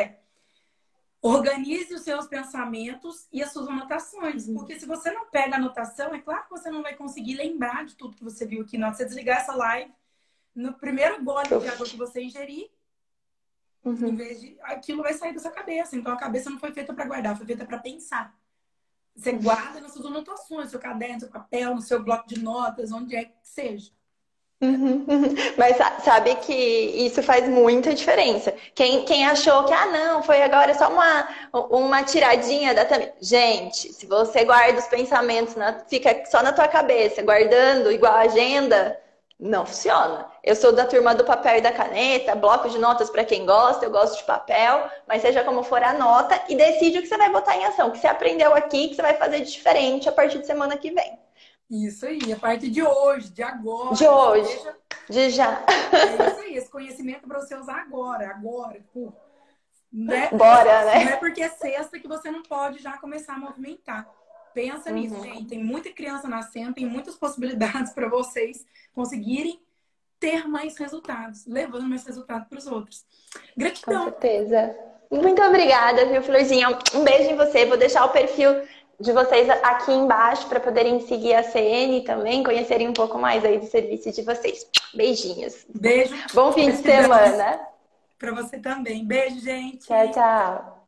organize os seus pensamentos e as suas anotações. Porque se você não pega a anotação, é claro que você não vai conseguir lembrar de tudo que você viu aqui. Na hora que você desligar essa live, no primeiro gole de água que você ingerir, em vez de... aquilo vai sair da sua cabeça. Então a cabeça não foi feita para guardar, foi feita para pensar. Você guarda nas suas anotações, no seu caderno, no seu papel, no seu bloco de notas, onde é que seja. Mas sabe que isso faz muita diferença. Quem achou que, não, foi agora só uma tiradinha da Tami. Gente, se você guarda os pensamentos, fica só na tua cabeça, guardando igual agenda, não funciona. Eu sou da turma do papel e da caneta, bloco de notas para quem gosta, eu gosto de papel, mas seja como for, anota e decide o que você vai botar em ação, o que você aprendeu aqui, que você vai fazer de diferente a partir de semana que vem. Isso aí, a partir de hoje, de agora. De hoje, de já. É isso aí, esse conhecimento para você usar agora. Pô, né? Bora, né? Não é porque é sexta que você não pode já começar a movimentar. Pensa nisso, gente. Tem muita criança nascendo, tem muitas possibilidades para vocês conseguirem ter mais resultados, levando mais resultados para os outros. Gratidão. Com certeza. Muito obrigada, viu, Florzinha? Um beijo em você. Vou deixar o perfil de vocês aqui embaixo para poderem seguir a CN também, conhecerem um pouco mais aí do serviço de vocês. Beijinhos. Beijo. Bom fim de semana. Para você também. Beijo, gente. Tchau, tchau.